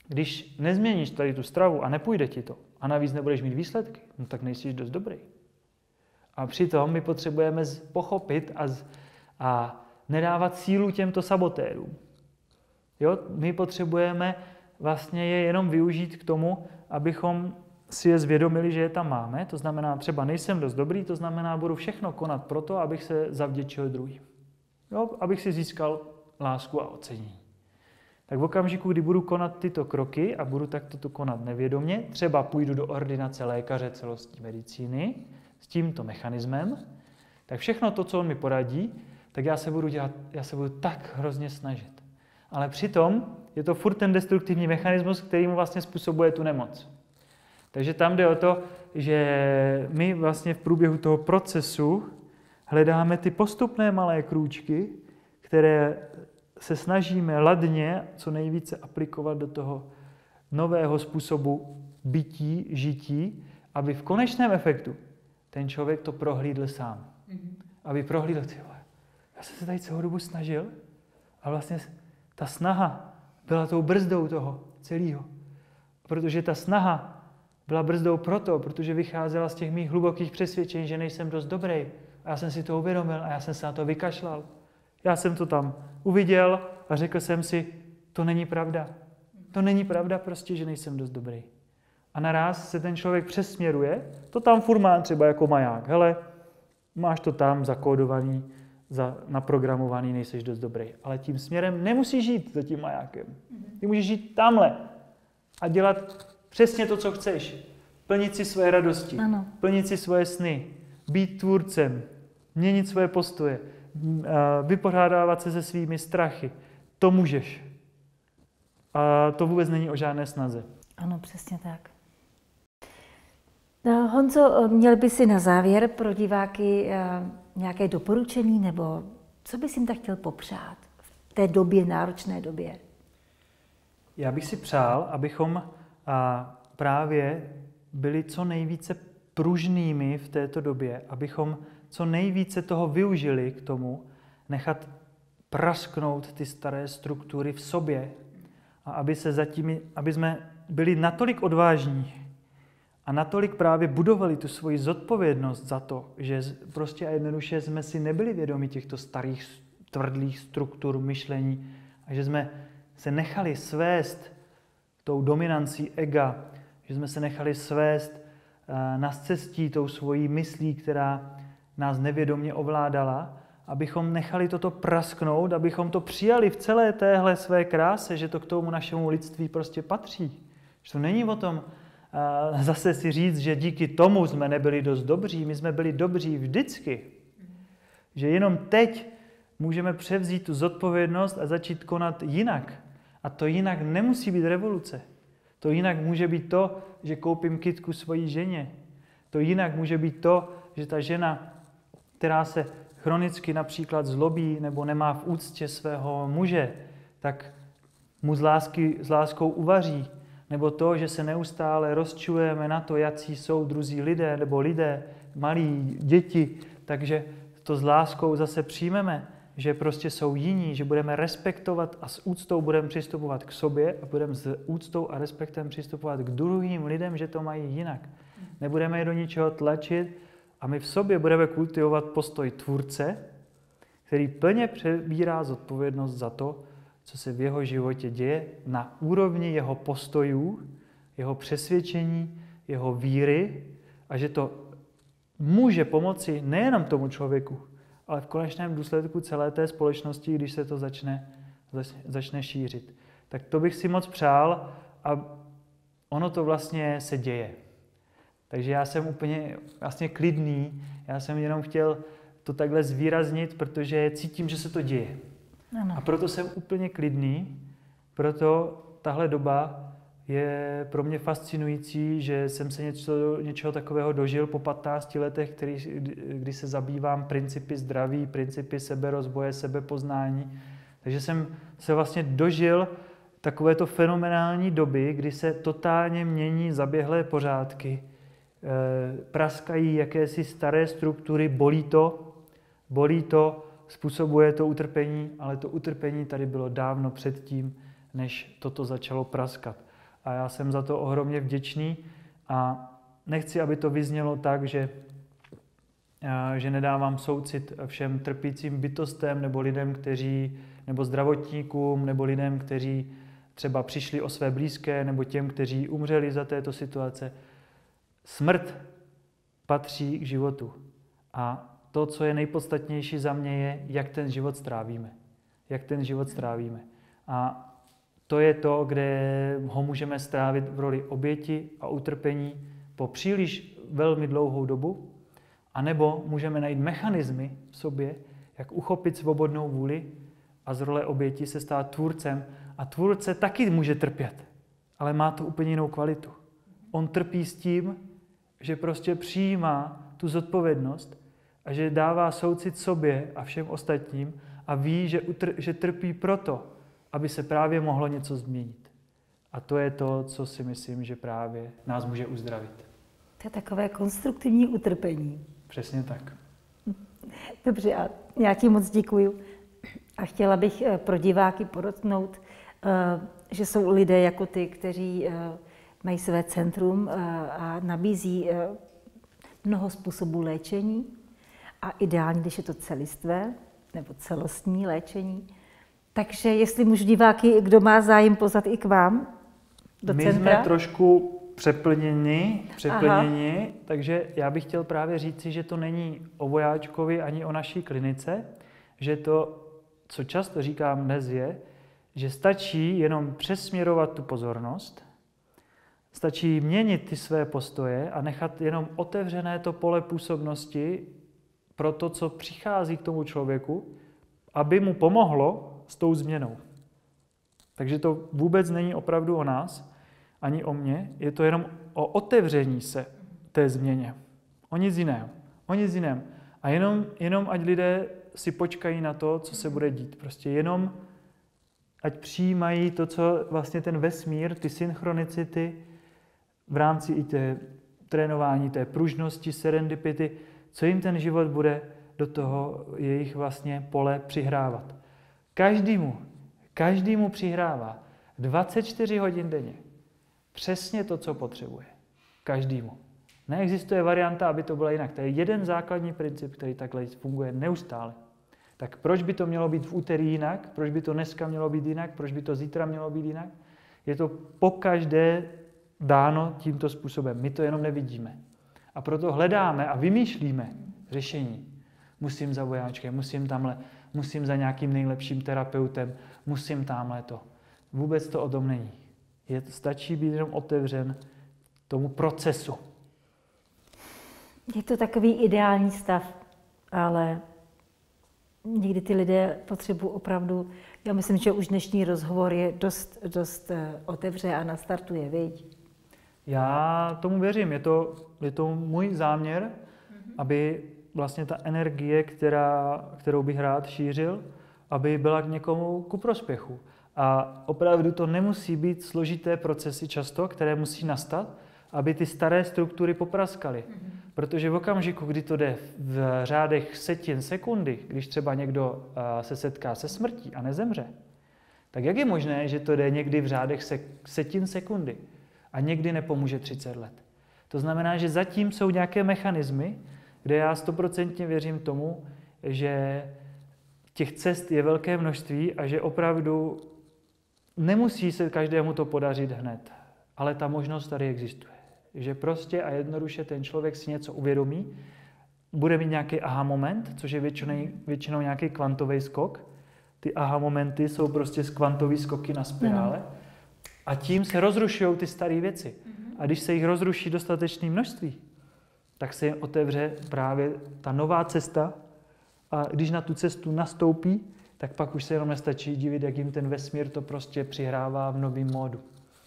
Když nezměníš tady tu stravu a nepůjde ti to, a navíc nebudeš mít výsledky, no tak nejsi dost dobrý. A přitom my potřebujeme pochopit a nedávat sílu těmto sabotérům. Jo? My potřebujeme vlastně je jenom využít k tomu, abychom si je zvědomili, že je tam máme. To znamená, třeba nejsem dost dobrý, to znamená, budu všechno konat proto, abych se zavděčil druhým. Jo? Abych si získal lásku a ocenění. Tak v okamžiku, kdy budu konat tyto kroky a budu takto to konat nevědomě, třeba půjdu do ordinace lékaře celostní medicíny s tímto mechanismem, tak všechno to, co on mi poradí, tak já se budu tak hrozně snažit. Ale přitom je to furt ten destruktivní mechanismus, který mu vlastně způsobuje tu nemoc. Takže tam jde o to, že my vlastně v průběhu toho procesu hledáme ty postupné malé krůčky, které se snažíme ladně co nejvíce aplikovat do toho nového způsobu bytí, žití, aby v konečném efektu ten člověk to prohlídl sám. Aby prohlídl, já jsem se tady celou dobu snažil a vlastně ta snaha byla tou brzdou toho celého. Protože ta snaha byla brzdou protože vycházela z těch mých hlubokých přesvědčení, že nejsem dost dobrý. A já jsem si to uvědomil a já jsem se na to vykašlal. Já jsem to tam uviděl a řekl jsem si, to není pravda. To není pravda prostě, že nejsem dost dobrý. A naraz se ten člověk přesměruje, to tam furt má třeba jako maják. Hele, máš to tam zakódovaný, naprogramovaný, nejseš dost dobrý. Ale tím směrem nemusíš žít za tím majákem. Ty můžeš žít tamhle a dělat přesně to, co chceš. Plnit si své radosti, plnit si svoje sny, být tvůrcem, měnit svoje postoje, vypořádávat se se svými strachy. To můžeš. A to vůbec není o žádné snaze. Ano, přesně tak. No, Honzo, měl by si na závěr pro diváky nějaké doporučení, nebo co bys jim tak chtěl popřát v té době, náročné době? Já bych si přál, abychom právě byli co nejvíce pružnými v této době, abychom co nejvíce toho využili k tomu, nechat prasknout ty staré struktury v sobě a aby jsme byli natolik odvážní a natolik právě budovali tu svoji zodpovědnost za to, že prostě a jednoduše jsme si nebyli vědomi těchto starých tvrdlých struktur myšlení a že jsme se nechali svést tou dominancí ega, že jsme se nechali svést na scestí tou svojí myslí, která nás nevědomě ovládala, abychom nechali toto prasknout, abychom to přijali v celé téhle své kráse, že to k tomu našemu lidství prostě patří. Že to není o tom zase si říct, že díky tomu jsme nebyli dost dobří, my jsme byli dobří vždycky. Že jenom teď můžeme převzít tu zodpovědnost a začít konat jinak. A to jinak nemusí být revoluce. To jinak může být to, že koupím kytku svojí ženě. To jinak může být to, že ta žena, která se chronicky například zlobí nebo nemá v úctě svého muže, tak mu s láskou uvaří. Nebo to, že se neustále rozčulujeme na to, jací jsou druzí lidé, nebo lidé, malí děti, takže to s láskou zase přijmeme, že prostě jsou jiní, že budeme respektovat a s úctou budeme přistupovat k sobě a budeme s úctou a respektem přistupovat k druhým lidem, že to mají jinak. Nebudeme je do ničeho tlačit a my v sobě budeme kultivovat postoj tvůrce, který plně přebírá zodpovědnost za to, co se v jeho životě děje na úrovni jeho postojů, jeho přesvědčení, jeho víry a že to může pomoci nejenom tomu člověku, ale v konečném důsledku celé té společnosti, když se to začne šířit. Tak to bych si moc přál a ono to vlastně se děje. Takže já jsem úplně vlastně klidný, já jsem jenom chtěl to takhle zvýraznit, protože cítím, že se to děje. Ano. A proto jsem úplně klidný, proto tahle doba je pro mě fascinující, že jsem se něčeho takového dožil po 15 letech, kdy se zabývám principy zdraví, principy seberozvoje, sebepoznání. Takže jsem se vlastně dožil takovéto fenomenální doby, kdy se totálně mění zaběhlé pořádky, praskají jakési staré struktury, bolí to, způsobuje to utrpení, ale to utrpení tady bylo dávno předtím, než toto začalo praskat. a já jsem za to ohromně vděčný a nechci, aby to vyznělo tak, že nedávám soucit všem trpícím bytostem nebo lidem, nebo zdravotníkům, nebo lidem, kteří třeba přišli o své blízké, nebo těm, kteří umřeli za této situace. Smrt patří k životu. A to, co je nejpodstatnější za mě, je, jak ten život strávíme. Jak ten život strávíme. A to je to, kde ho můžeme strávit v roli oběti a utrpení po příliš velmi dlouhou dobu, anebo můžeme najít mechanismy v sobě, jak uchopit svobodnou vůli a z role oběti se stát tvůrcem. A tvůrce taky může trpět, ale má to úplně jinou kvalitu. On trpí s tím, že prostě přijímá tu zodpovědnost a že dává soucit sobě a všem ostatním a ví, že trpí proto, aby se právě mohlo něco změnit. A to je to, co si myslím, že právě nás může uzdravit. To je takové konstruktivní utrpení. Přesně tak. Dobře, a já ti moc děkuju. A chtěla bych pro diváky podotknout, že jsou lidé jako ty, kteří mají své centrum a nabízí mnoho způsobů léčení. A ideálně, když je to celistvé nebo celostní léčení. Takže jestli můžu diváky, kdo má zájem, pozvat i k vám do centra. My jsme trošku přeplněni, takže já bych chtěl právě říci, že to není o vojáčkovi ani o naší klinice, že to, co často říkám dnes je, že stačí jenom přesměrovat tu pozornost, stačí měnit ty své postoje a nechat jenom otevřené to pole působnosti pro to, co přichází k tomu člověku, aby mu pomohlo s tou změnou. Takže to vůbec není opravdu o nás, ani o mně, je to jenom o otevření se té změně. O nic jiného. O nic jiném. A jenom ať lidé si počkají na to, co se bude dít. Prostě jenom ať přijímají to, co vlastně ten vesmír, ty synchronicity v rámci i té trénování, té pružnosti, serendipity, co jim ten život bude do toho jejich vlastně pole přihrávat. Každému přihrává 24 hodin denně. Přesně to, co potřebuje. Každému. Neexistuje varianta, aby to bylo jinak. To je jeden základní princip, který takhle funguje neustále. Tak proč by to mělo být v úterý jinak? Proč by to dneska mělo být jinak? Proč by to zítra mělo být jinak? Je to pokaždé dáno tímto způsobem. My to jenom nevidíme. A proto hledáme a vymýšlíme řešení. Musím za vojáčkem, musím tamhle, musím za nějakým nejlepším terapeutem, musím tamhle to. Vůbec to o tom není. Stačí být jenom otevřen tomu procesu. Je to takový ideální stav, ale někdy ty lidé potřebují opravdu, já myslím, že už dnešní rozhovor je dost otevře a nastartuje, viď? Já tomu věřím, je to můj záměr, aby vlastně ta energie, kterou bych rád šířil, aby byla k někomu ku prospěchu. A opravdu to nemusí být složité procesy často, které musí nastat, aby ty staré struktury popraskaly. Protože v okamžiku, kdy to jde v řádech setin sekundy, když třeba někdo se setká se smrtí a nezemře, tak jak je možné, že to jde někdy v řádech setin sekundy a někdy nepomůže 30 let? To znamená, že zatím jsou nějaké mechanismy, kde já 100% věřím tomu, že těch cest je velké množství a že opravdu nemusí se každému to podařit hned, ale ta možnost tady existuje. Že prostě a jednoduše ten člověk si něco uvědomí, bude mít nějaký aha moment, což je většinou nějaký kvantový skok. Ty aha momenty jsou prostě kvantový skoky na spirále a tím se rozrušují ty staré věci. A když se jich rozruší dostatečné množství, tak se jim otevře právě ta nová cesta a když na tu cestu nastoupí, tak pak už se jenom nestačí divit, jak jim ten vesmír to prostě přihrává v novém módu.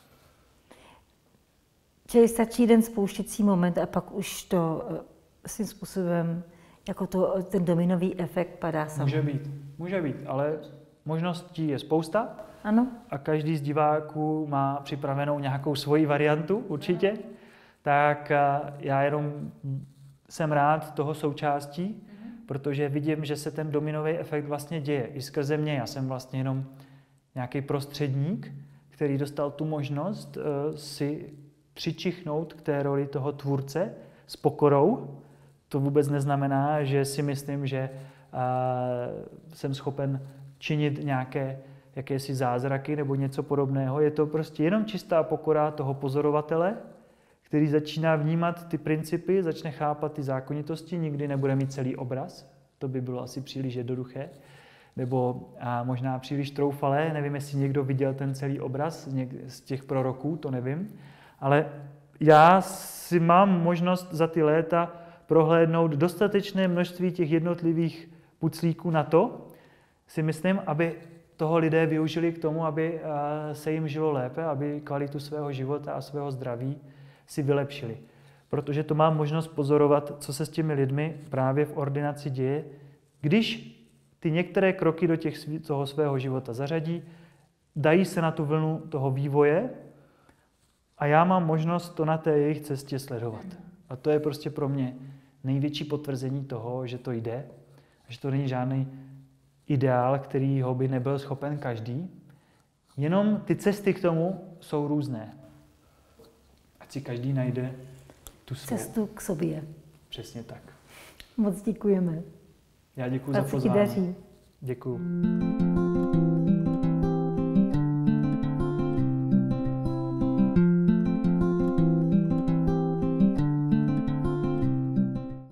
Čili stačí jeden spouštěcí moment a pak už to svým způsobem, jako ten dominový efekt padá samo. Může být, ale možností je spousta. Ano. A každý z diváků má připravenou nějakou svoji variantu určitě. Ano. Tak já jenom jsem rád toho součástí, protože vidím, že se ten dominový efekt vlastně děje i skrze mě. Já jsem vlastně jenom nějaký prostředník, který dostal tu možnost si přičichnout k té roli toho tvůrce s pokorou. To vůbec neznamená, že si myslím, že jsem schopen činit jakési zázraky nebo něco podobného. Je to prostě jenom čistá pokora toho pozorovatele, který začíná vnímat ty principy, začne chápat ty zákonitosti, nikdy nebude mít celý obraz. To by bylo asi příliš jednoduché. Nebo možná příliš troufalé. Nevím, jestli někdo viděl ten celý obraz z těch proroků, to nevím. Ale já si mám možnost za ty léta prohlédnout dostatečné množství těch jednotlivých puclíků na to, si myslím, aby toho lidé využili k tomu, aby se jim žilo lépe, aby kvalitu svého života a svého zdraví si vylepšili. Protože to mám možnost pozorovat, co se s těmi lidmi právě v ordinaci děje, když ty některé kroky do toho svého života zařadí, dají se na tu vlnu toho vývoje a já mám možnost to na té jejich cestě sledovat. A to je prostě pro mě největší potvrzení toho, že to jde, že to není žádný ideál, kterýho by nebyl schopen každý. Jenom ty cesty k tomu jsou různé. Ať si každý najde tu svou cestu k sobě. Přesně tak. Moc děkujeme. Já děkuji za pozvání. Daří. Děkuji.